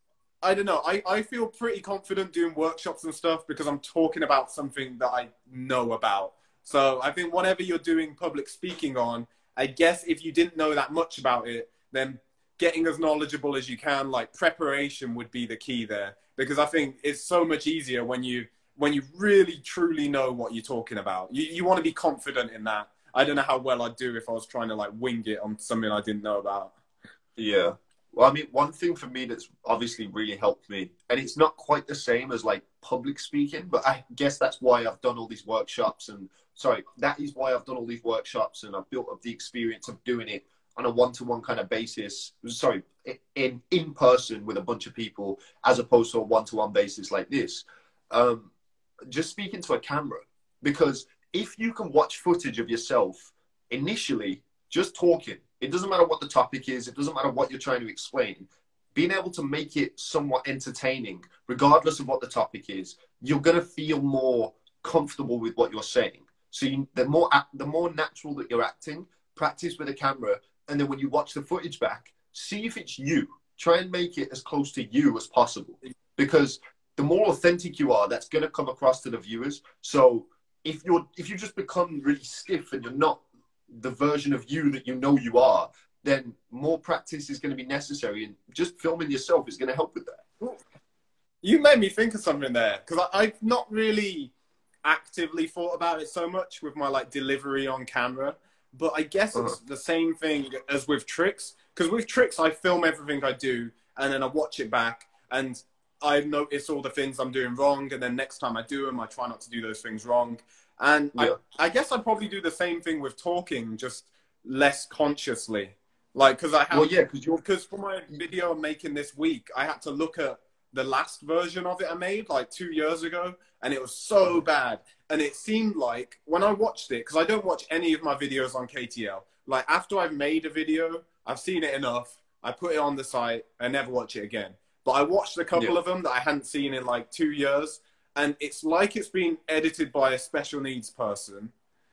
I don't know, I, I feel pretty confident doing workshops and stuff because I'm talking about something that I know about. So I think whatever you're doing public speaking on, I guess if you didn't know that much about it, then getting as knowledgeable as you can, like preparation would be the key there. Because I think it's so much easier when you when you really truly know what you're talking about. You you want to be confident in that. I don't know how well I'd do if I was trying to like wing it on something I didn't know about. Yeah. Well, I mean, one thing for me that's obviously really helped me, and it's not quite the same as like public speaking, but I guess that's why I've done all these workshops and sorry, that is why I've done all these workshops and I've built up the experience of doing it on a one-to-one kind of basis, sorry, in in person with a bunch of people, as opposed to a one-to-one basis like this. Um, just speaking to a camera, because if you can watch footage of yourself initially, just talking, it doesn't matter what the topic is, it doesn't matter what you're trying to explain, being able to make it somewhat entertaining, regardless of what the topic is, you're going to feel more comfortable with what you're saying. So you, the more the more natural that you're acting, practice with a camera, and then when you watch the footage back, see if it's you. Try and make it as close to you as possible. Because the more authentic you are, that's going to come across to the viewers. So if you're if you just become really stiff and you're not the version of you that you know you are, then more practice is going to be necessary. And just filming yourself is going to help with that. You made me think of something there. Because I've not really actively thought about it so much with my like delivery on camera. But I guess it's uh-huh. the same thing as with tricks. Because with tricks, I film everything I do, and then I watch it back, and I notice all the things I'm doing wrong, and then next time I do them, I try not to do those things wrong. And yeah. I, I guess I probably do the same thing with talking, just less consciously. Like, because I have, well, yeah, because for my video I'm making this week, I had to look at the last version of it I made like two years ago, and it was so bad. And it seemed like when I watched it, because I don't watch any of my videos on K T L, like after I've made a video, I've seen it enough, I put it on the site, I never watch it again. But I watched a couple yeah. of them that I hadn't seen in like two years, and it's like it's been edited by a special needs person.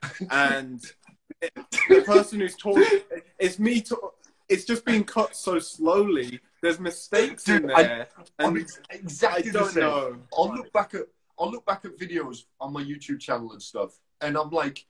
And it, the person who's talking, it's me, to, it's just being cut so slowly. There's mistakes Dude, in there. I, and exactly I don't the same. know. I'll look back at I'll look back at videos on my YouTube channel and stuff, and I'm like,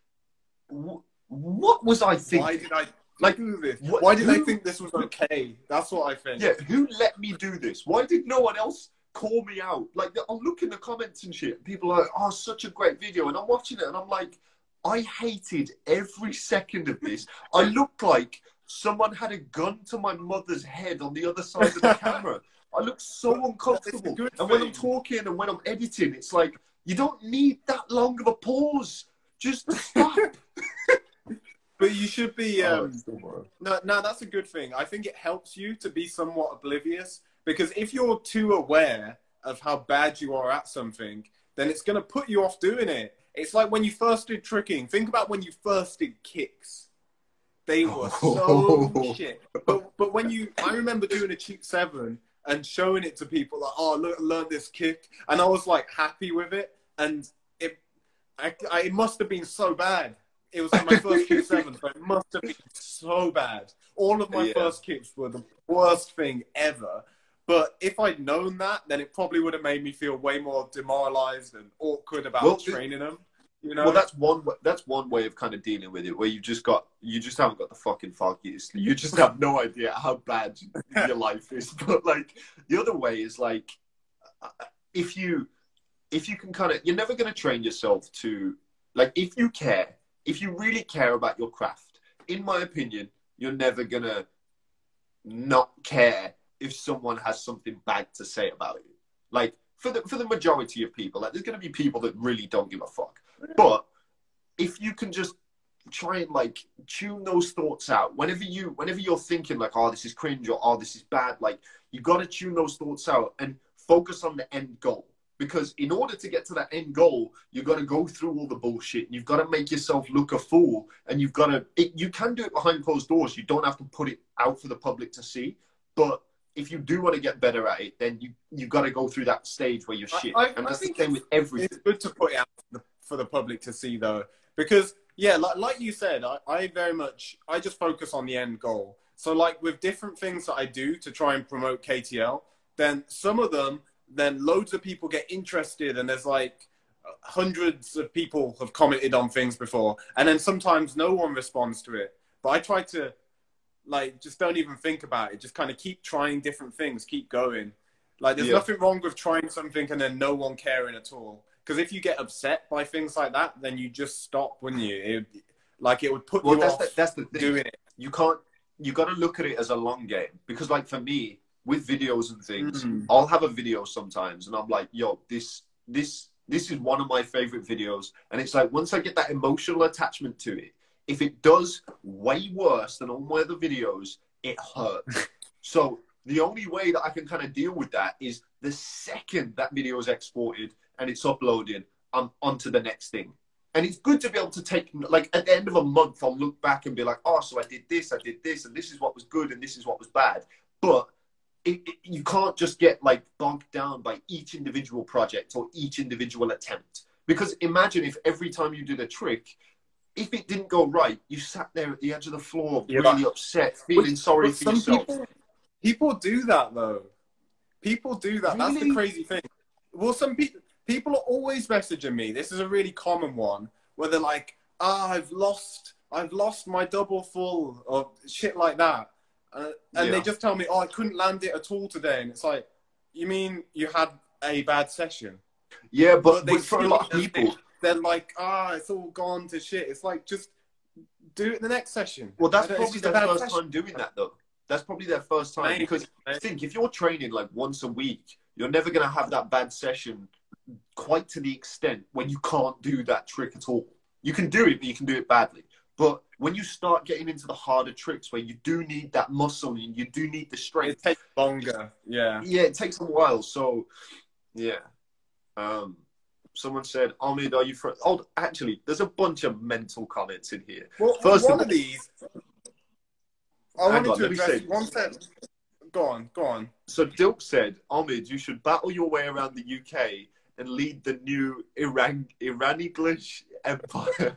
what was I thinking? Why did I like do this? What, Why did who, I think this was okay? That's what I think. Yeah, who let me do this? Why did no one else call me out? Like, I'll look in the comments and shit. People are like, oh, such a great video. And I'm watching it and I'm like, I hated every second of this. I look like someone had a gun to my mother's head on the other side of the camera. I look so uncomfortable. And when I'm talking and when I'm editing, it's like, you don't need that long of a pause. Just stop. But you should be, um, oh, No, no, that's a good thing. I think it helps you to be somewhat oblivious because if you're too aware of how bad you are at something, then it's going to put you off doing it. It's like when you first did tricking. Think about when you first did kicks. They were so shit. But but when you, I remember doing a cheap seven and showing it to people like, oh, look, I learned this kick, and I was like happy with it, and it, I, I, it must have been so bad. It was like my first kick seven, but it must have been so bad. All of my Yeah. first kicks were the worst thing ever. But if I'd known that, then it probably would have made me feel way more demoralized and awkward about Well, training them. You know? Well, that's one. That's one way of kind of dealing with it, where you just got, you just haven't got the fucking focus. You just have no idea how bad your life is. But like the other way is like, if you, if you can kind of, you're never going to train yourself to, like, if you care, if you really care about your craft, in my opinion, you're never gonna not care if someone has something bad to say about it. Like for the for the majority of people, like there's gonna be people that really don't give a fuck. But if you can just try and like tune those thoughts out whenever you whenever you're thinking like, oh, this is cringe, or oh, this is bad, like you got to tune those thoughts out and focus on the end goal. Because in order to get to that end goal, you've got to go through all the bullshit. You've got to make yourself look a fool, and you've got to it, you can do it behind closed doors. You don't have to put it out for the public to see. But if you do want to get better at it, then you you got to go through that stage where you're shit. I, I, and I that's the think same with everything. It's good to put it out for the, for the public to see, though, because yeah, like like you said, I, I very much I just focus on the end goal. So like with different things that I do to try and promote K T L, then some of them, then loads of people get interested, and there's like hundreds of people have commented on things before, and then sometimes no one responds to it. But I try to like just don't even think about it. Just kind of keep trying different things, keep going. Like there's Yeah. nothing wrong with trying something and then no one caring at all. Because if you get upset by things like that, then you just stop, wouldn't you? It, like it would put Well, you that's off the, that's the thing. doing it. You can't. You got to look at it as a long game, because like for me with videos and things, Mm. I'll have a video sometimes and I'm like, yo, this this this is one of my favorite videos, and it's like once I get that emotional attachment to it, if it does way worse than all my other videos, it hurts. So the only way that I can kind of deal with that is the second that video is exported and it's uploaded, I'm onto the next thing. And it's good to be able to take, like, at the end of a month, I'll look back and be like, oh, so I did this, I did this, and this is what was good, and this is what was bad. But it, it, you can't just get, like, bogged down by each individual project or each individual attempt. Because imagine if every time you did a trick, if it didn't go right, you sat there at the edge of the floor, Yeah, really but- upset, feeling But- sorry but for some yourself. People, people do that, though. People do that. That's the Really? crazy thing. Well, some people people are always messaging me. This is a really common one where they're like, "Ah, I've lost, I've lost my double full," or shit like that, uh, and Yeah. they just tell me, "Oh, I couldn't land it at all today," and it's like, you mean you had a bad session? Yeah, but, they but for a see lot of it as people, they're like, "Ah, it's all gone to shit." It's like, just do it the next session. well, that's I don't- it's probably just a their bad first session. time doing that, though. That's probably their first time. Maybe, Because maybe. think, if you're training like once a week, you're never going to have that bad session quite to the extent when you can't do that trick at all. You can do it, but you can do it badly. But when you start getting into the harder tricks where you do need that muscle and you do need the It strength, takes longer. Yeah. yeah, it takes a while. So, yeah. Um, someone said, Ahmed, are you for... Oh, actually, there's a bunch of mental comments in here. Well, First one of of all- these, I Hang wanted on, to let me address say- one said. Go on, go on. So Dilk said, Ahmed, you should battle your way around the U K and lead the new Iran Iran English empire.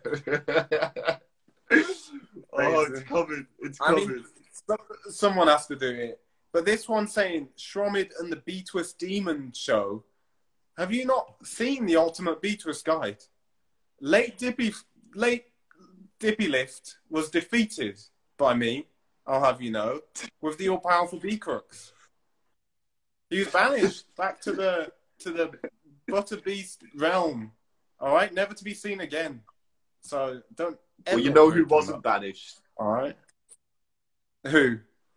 Oh, it's coming. It's I coming. mean, some, someone has to do it. But this one saying Shromid and the B-Twist Demon Show. Have you not seen the Ultimate B-Twist Guide? Late Dippy, late Dippy Lift was defeated by me, I'll have you know, with the all-powerful B-Crooks. He was banished back to the to the Butter Beast realm. All right, never to be seen again. So don't. Well, ever you know who bring him wasn't up. banished. All right. Who?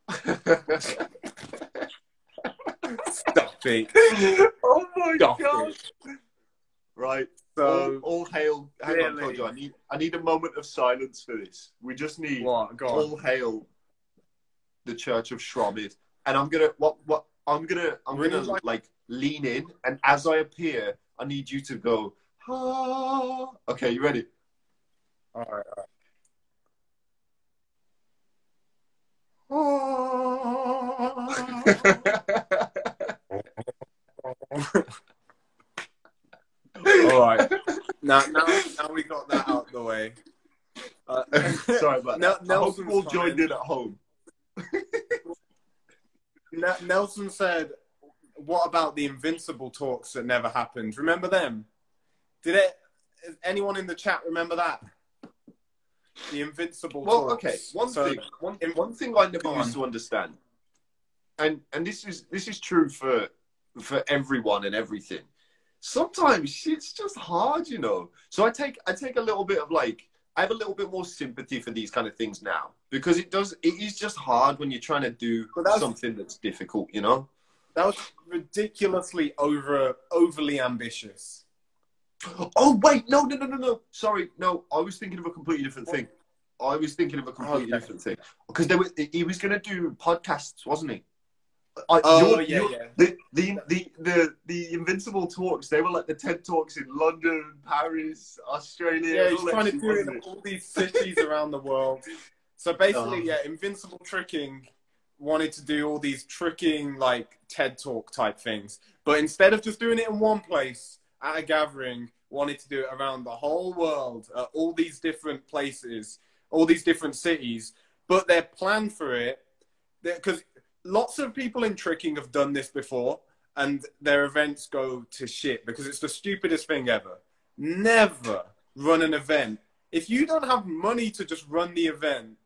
Stop it. Oh my Stop god! it. Right. So all, all hail. Hang on, Really? Kojo. I need I need a moment of silence for this. We just need what? Go on. all hail the Church of Shramid, and I'm gonna what what I'm gonna I'm Really gonna like- like lean in, and as I appear, I need you to go. Ah. Okay, you ready? All right. All right. Now, now, now we got that out the way. Uh, Sorry about Nel- that. I hope Nelson's you all joined comment- in at home. Ne- Nelson said, "What about the Invincible talks that never happened? Remember them? Did it? Anyone in the chat remember that? The Invincible Well, talks." okay. One So, thing, one, in- one thing I never Go used on. to understand, and and this is this is true for for everyone and everything. Sometimes shit's just hard, you know. So I take I take a little bit of like I have a little bit more sympathy for these kind of things now because it does it is just hard when you're trying to do But that's- something that's difficult, you know. that was ridiculously over overly ambitious. Oh wait, no, no, no, no, no. Sorry, no. I was thinking of a completely different thing. I was thinking of a completely Okay. different thing because they were. He was going to do podcasts, wasn't he? I, Oh, you're- yeah, you're- yeah. The, the the the the Invincible talks. They were like the TED talks in London, Paris, Australia. Yeah, and he's all that trying to shit, do it wasn't in it? all these cities around the world. So basically, Oh. yeah, Invincible Tricking wanted to do all these tricking, like, TED Talk type things. But instead of just doing it in one place, at a gathering, wanted to do it around the whole world, at all these different places, all these different cities. But their plan for it, because lots of people in tricking have done this before, and their events go to shit because it's the stupidest thing ever. Never run an event. If you don't have money to just run the event,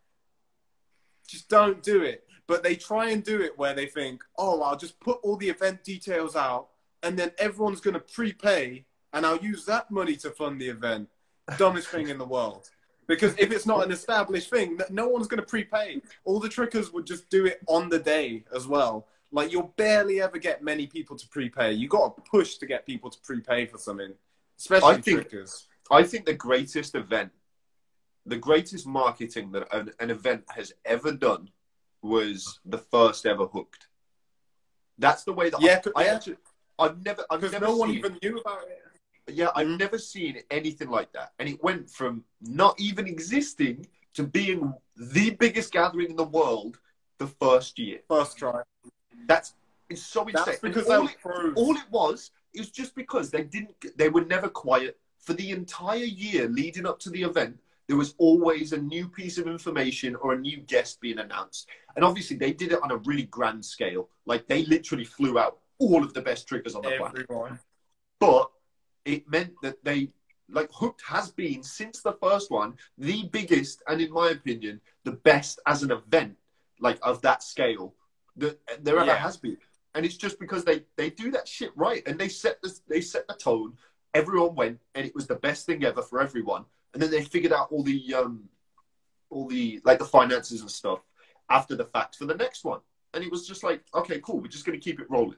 just don't do it. But they try and do it where they think, oh, I'll just put all the event details out and then everyone's going to prepay and I'll use that money to fund the event. Dumbest thing in the world. Because if it's not an established thing, no one's going to prepay. All the trickers would just do it on the day as well. Like, you'll barely ever get many people to prepay. You got to push to get people to prepay for something, especially I think- trickers. I think the greatest event, the greatest marketing that an, an event has ever done was the first ever Hooked. That's the way that Yeah, I, I yeah. actually, I've never, I've Because never no one seen, even knew about it. yeah, I've Mhm. never seen anything like that. And it went from not even existing to being the biggest gathering in the world the first year. First try. That's, it's so insane. That's And because all, they it, were pros. all it was, it was just because they didn't, they were never quiet. For the entire year leading up to the event, there was always a new piece of information or a new guest being announced. And obviously they did it on a really grand scale. Like, they literally flew out all of the best trickers on the planet. Everyone. But it meant that they, like, Hooked has been, since the first one, the biggest, and in my opinion, the best as an event, like, of that scale that there ever Yeah. has been. And it's just because they, they do that shit right. And they set the, they set the tone. Everyone went, and it was the best thing ever for everyone. And then they figured out all the, um, all the, like, the finances and stuff after the fact for the next one. And it was just like, okay, cool. We're just going to keep it rolling.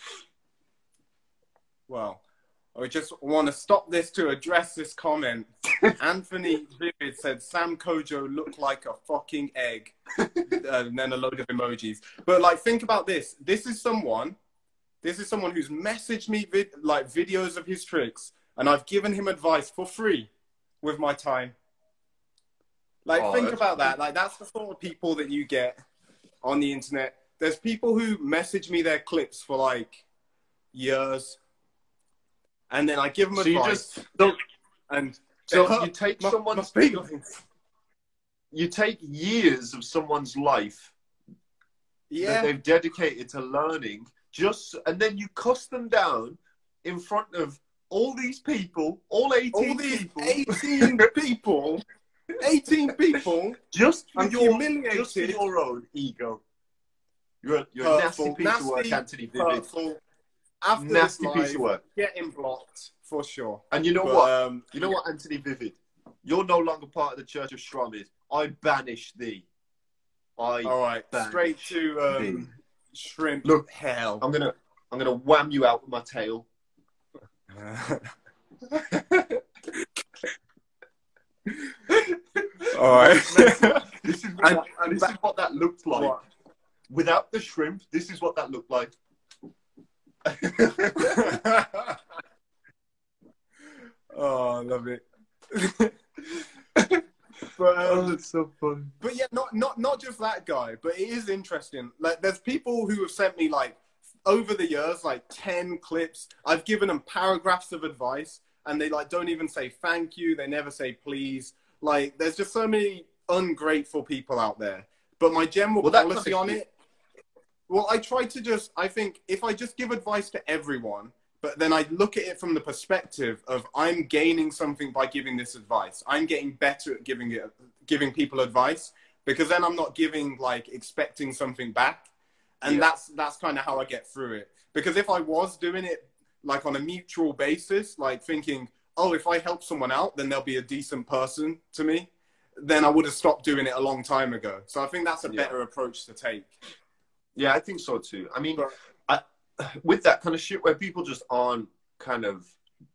Well, I just want to stop this to address this comment. Anthony Vivid said Sam Kojo looked like a fucking egg. uh, and then a load of emojis. But, like, think about this. This is someone, this is someone who's messaged me, vid- like, videos of his tricks, and I've given him advice for free with my time. Like, Oh, think that's about that. Like, that's the sort of people that you get on the internet. There's people who message me their clips for, like, years. And then I give them So you advice. just, so, and so it hurt you take my, someone's, my feelings. you take years of someone's life that Yeah. they've dedicated to learning, just and then you cuss them down in front of all these people, all eighteen All these people, eighteen people, eighteen people, just for I'm your humiliated. just for your own ego. You're a, you're a nasty hurtful, piece of work, nasty, Anthony Vivid. hurtful. After Nasty this piece live, of work. getting blocked for sure. And you know But, what? Um, You know what, Anthony Vivid? You're no longer part of the Church of Shramid. I banish thee. I all right, banish straight to um, thee. shrimp Look, hell. I'm gonna I'm gonna wham you out with my tail. all right. This is what, And- that, and this back- is what that looked like. What? without the shrimp, this is what that looked like. Oh, I love it. But, um, oh, that's so funny. But yeah, not not not just that guy, but it is interesting. Like, there's people who have sent me like over the years, like ten clips. I've given them paragraphs of advice, and they like don't even say thank you. They never say please. Like, there's just so many ungrateful people out there. But my general well, policy on it, well, I try to just. I think if I just give advice to everyone, but then I look at it from the perspective of I'm gaining something by giving this advice. I'm getting better at giving it, giving people advice, because then I'm not giving like expecting something back. And yeah. that's, that's kind of how I get through it. Because if I was doing it like on a mutual basis, like thinking, oh, if I help someone out, then they'll be a decent person to me, then I would have stopped doing it a long time ago. So I think that's a better yeah. approach to take. Yeah, I think so too. I mean, but, I, with that kind of shit where people just aren't kind of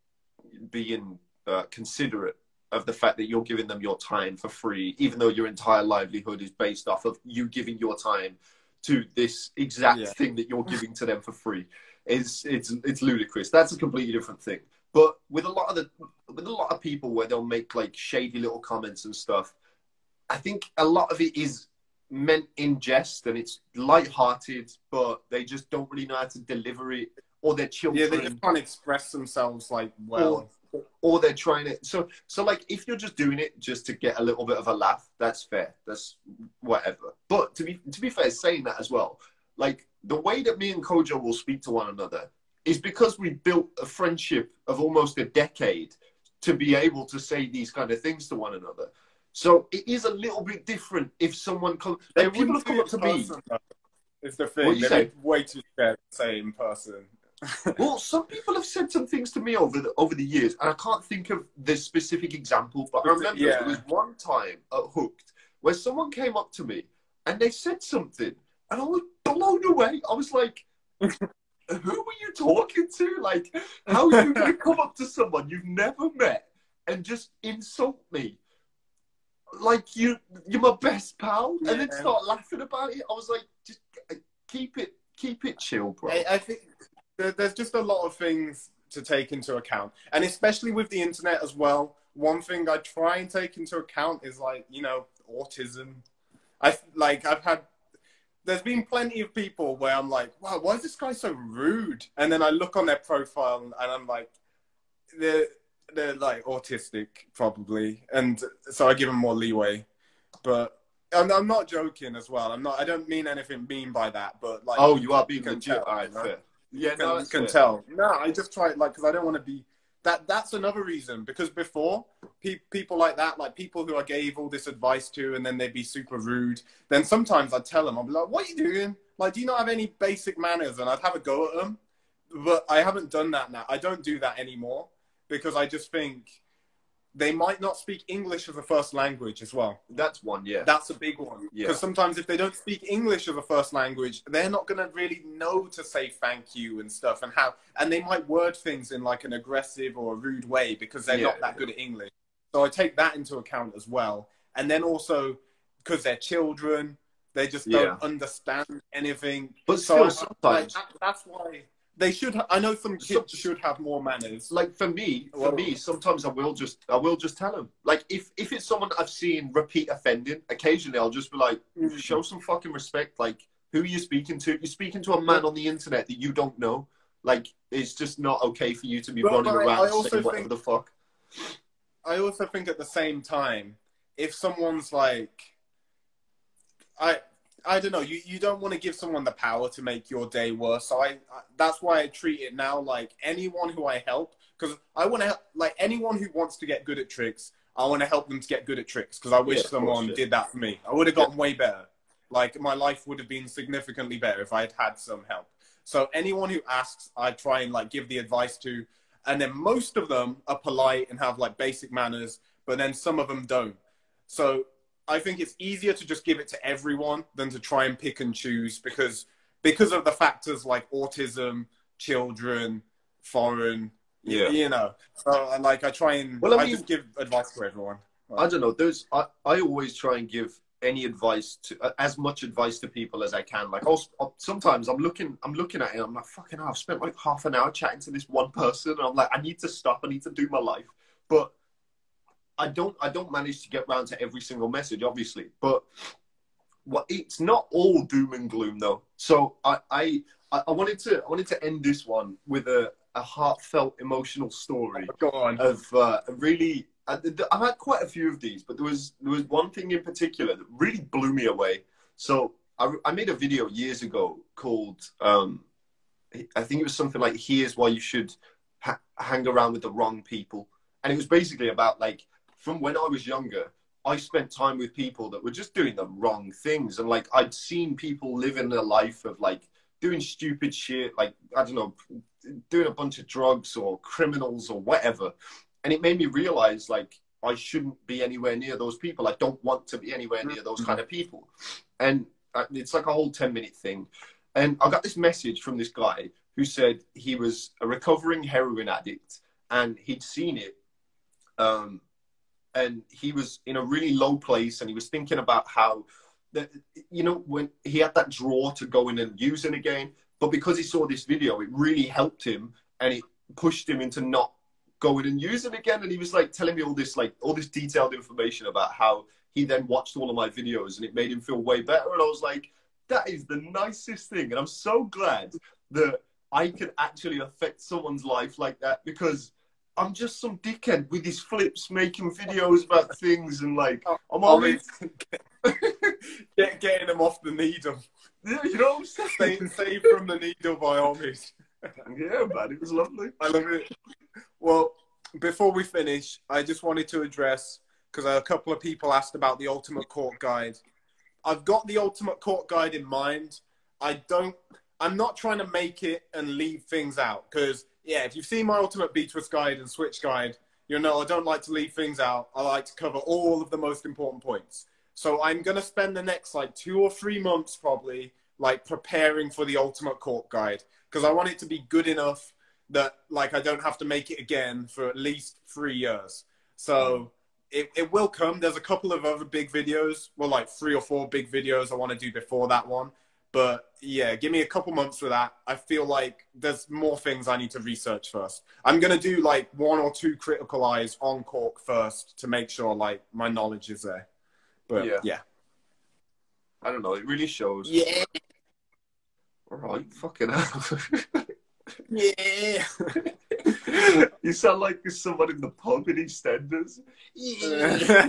being uh, considerate of the fact that you're giving them your time for free, even though your entire livelihood is based off of you giving your time to this exact yeah. thing that you're giving to them for free, is it's it's ludicrous. That's a completely different thing. But with a lot of the with a lot of people where they'll make like shady little comments and stuff, I think a lot of it is meant in jest and it's light-hearted, but they just don't really know how to deliver it, or their children. Yeah, they just can't express themselves like well. Or, or they're trying to. So, so like if you're just doing it just to get a little bit of a laugh, that's fair. That's whatever. But to be to be fair, saying that as well, like the way that me and Kojo will speak to one another is because we built a friendship of almost a decade to be able to say these kind of things to one another. So it is a little bit different if someone comes. Like, people have come up to me. It's the thing. They're way too scared to say in person. Well, some people have said some things to me over the over the years, and I can't think of this specific example, but I remember yeah. there was one time at Hooked where someone came up to me and they said something, and I was blown away. I was like, who were you talking to? Like, how are you going to come up to someone you've never met and just insult me? Like, you, you're my best pal, yeah. and then start laughing about it. I was like, just keep it, keep it chill, bro. I, I think there's just a lot of things to take into account, and especially with the internet as well. One thing I try and take into account is like, you know, autism. I like I've had. There's been plenty of people where I'm like, wow, why is this guy so rude? And then I look on their profile and I'm like, they're, they're like autistic probably. And so I give them more leeway. But I'm, I'm not joking as well. I'm not, I don't mean anything mean by that, but like. Oh, you are being legit. All right, fair. Yeah, no, you can tell. No, I just try, like, because I don't want to be. That that's another reason, because before pe people like that, like people who I gave all this advice to, and then they'd be super rude. Then sometimes I'd tell them, I'd be like, "What are you doing? Like, do you not have any basic manners?" And I'd have a go at them. But I haven't done that now. I don't do that anymore because I just think they might not speak English as a first language as well. That's one, yeah. That's a big one. Yeah. Because sometimes if they don't speak English as a first language, they're not going to really know to say thank you and stuff, and how, and they might word things in like an aggressive or a rude way because they're yeah, not that yeah. good at English. So I take that into account as well. And then also because they're children, they just don't yeah. understand anything. But so still, sometimes like, that's why. They should. Ha I know some kids should have more manners. Like for me, for well, me, sometimes I will just, I will just tell them. Like if if it's someone I've seen repeat offending, occasionally I'll just be like, mm-hmm. show some fucking respect. Like, who are you speaking to? You're speaking to a man on the internet that you don't know. Like, it's just not okay for you to be but, running but around I, I saying whatever think, the fuck. I also think at the same time, if someone's like, I. I don't know. You, you don't want to give someone the power to make your day worse. So I, I that's why I treat it now like anyone who I help, because I want to help, like anyone who wants to get good at tricks, I want to help them to get good at tricks because I wish yeah, someone course, did that for me. I would have gotten yeah. way better. Like my life would have been significantly better if I had had some help. So anyone who asks, I try and like give the advice to, and then most of them are polite and have like basic manners, but then some of them don't. So I think it's easier to just give it to everyone than to try and pick and choose because because of the factors like autism, children, foreign, yeah, you, you know. So like I try and well, I, I mean, just give advice to everyone. I don't know. There's I, I always try and give any advice to uh, as much advice to people as I can. Like, I'll, I'll, sometimes I'm looking, I'm looking at it. And I'm like, fucking hell, I've spent like half an hour chatting to this one person, and I'm like, I need to stop. I need to do my life, but I don't. I don't manage to get round to every single message, obviously. But what it's not all doom and gloom, though. So I, I, I wanted to, I wanted to end this one with a, a heartfelt, emotional story. Go on. Of uh, a really. I've had quite a few of these, but there was there was one thing in particular that really blew me away. So I, I made a video years ago called, um, I think it was something like, "Here's why you should ha hang around with the wrong people." And it was basically about, like, from when I was younger, I spent time with people that were just doing the wrong things. And, like, I'd seen people living a life of, like, doing stupid shit, like, I don't know, doing a bunch of drugs or criminals or whatever. And it made me realize, like, I shouldn't be anywhere near those people. I don't want to be anywhere near those kind of people. And it's like a whole ten minute thing. And I got this message from this guy who said he was a recovering heroin addict, and he'd seen it. Um, and he was in a really low place, and he was thinking about how, that, you know, when he had that draw to go in and use it again, but because he saw this video, it really helped him, and it pushed him into not going and use it again. And he was like telling me all this, like all this detailed information about how he then watched all of my videos and it made him feel way better. And I was like, that is the nicest thing. And I'm so glad that I can actually affect someone's life like that, because I'm just some dickhead with his flips making videos about things, and like I'm always Get, getting them off the needle. Yeah, you know what I'm saying? Staying safe from the needle by all means. Yeah, man, it was lovely. I love it. Well, before we finish, I just wanted to address, because a couple of people asked about the Ultimate Court Guide. I've got the Ultimate Court Guide in mind. I don't, I'm not trying to make it and leave things out, because, yeah, if you've seen my Ultimate Beat Twist Guide and Switch Guide, you know I don't like to leave things out. I like to cover all of the most important points. So I'm going to spend the next, like, two or three months probably, like, preparing for the Ultimate Court Guide, because I want it to be good enough that, like, I don't have to make it again for at least three years. So it, it will come. There's a couple of other big videos, well, like three or four big videos I want to do before that one. But yeah, give me a couple months for that. I feel like there's more things I need to research first. I'm going to do like one or two critical eyes on Cork first to make sure like my knowledge is there. But yeah. yeah. I don't know. It really shows. Yeah. All right. Fucking hell. Yeah. You sound like someone in the pub in EastEnders. Yeah.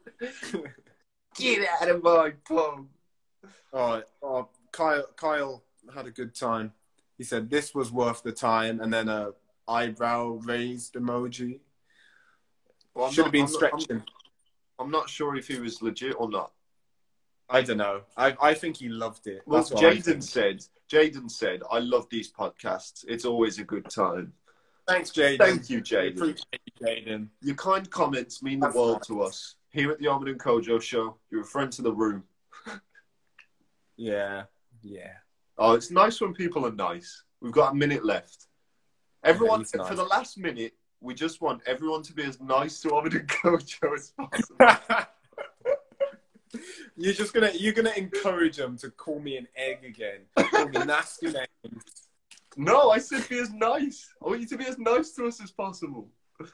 Get out of my pub. Oh, oh, Kyle, Kyle had a good time. He said this was worth the time, and then a eyebrow raised emoji. Well, Should not, have been I'm stretching. Not, I'm, I'm not sure if he was legit or not. I don't know. I I think he loved it. Well, That's what I Jaden think. said. Jaden said, "I love these podcasts. It's always a good time." Thanks, Jaden. Thank you, We Jaden. appreciate you, Jaden. Your kind comments mean the That's world nice. to us. Here at the Armin and Kojo Show, you're a friend to the room. Yeah, yeah. Oh, it's nice when people are nice. We've got a minute left. Everyone, he's nice. for the last minute, we just want everyone to be as nice to Armin and Kojo as possible. You're just gonna you're gonna encourage them to call me an egg again. Call me nasty names. No, I said be as nice. I want you to be as nice to us as possible.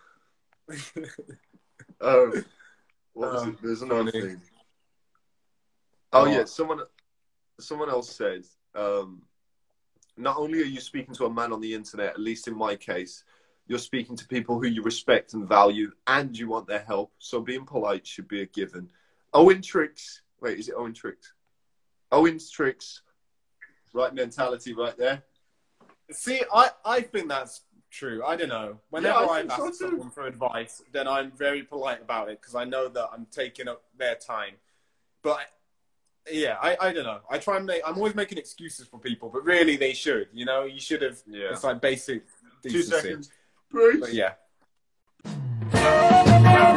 Oh, what was Um, it? There's another funny. thing. Oh, Oh. yeah, someone, someone else said, um, not only are you speaking to a man on the internet, at least in my case, you're speaking to people who you respect and value, and you want their help. So being polite should be a given. Owen Tricks. Wait, is it Owen Tricks? Owen's Tricks. Right mentality right there. See, I, I think that's true. I don't know. Whenever Yeah, I I've think so asked too. someone for advice, then I'm very polite about it because I know that I'm taking up their time. But yeah, I, I don't know. I try and make. I'm always making excuses for people, but really they should. You know, you should have. Yeah. It's like basic Two decency. seconds. Bruce. But yeah.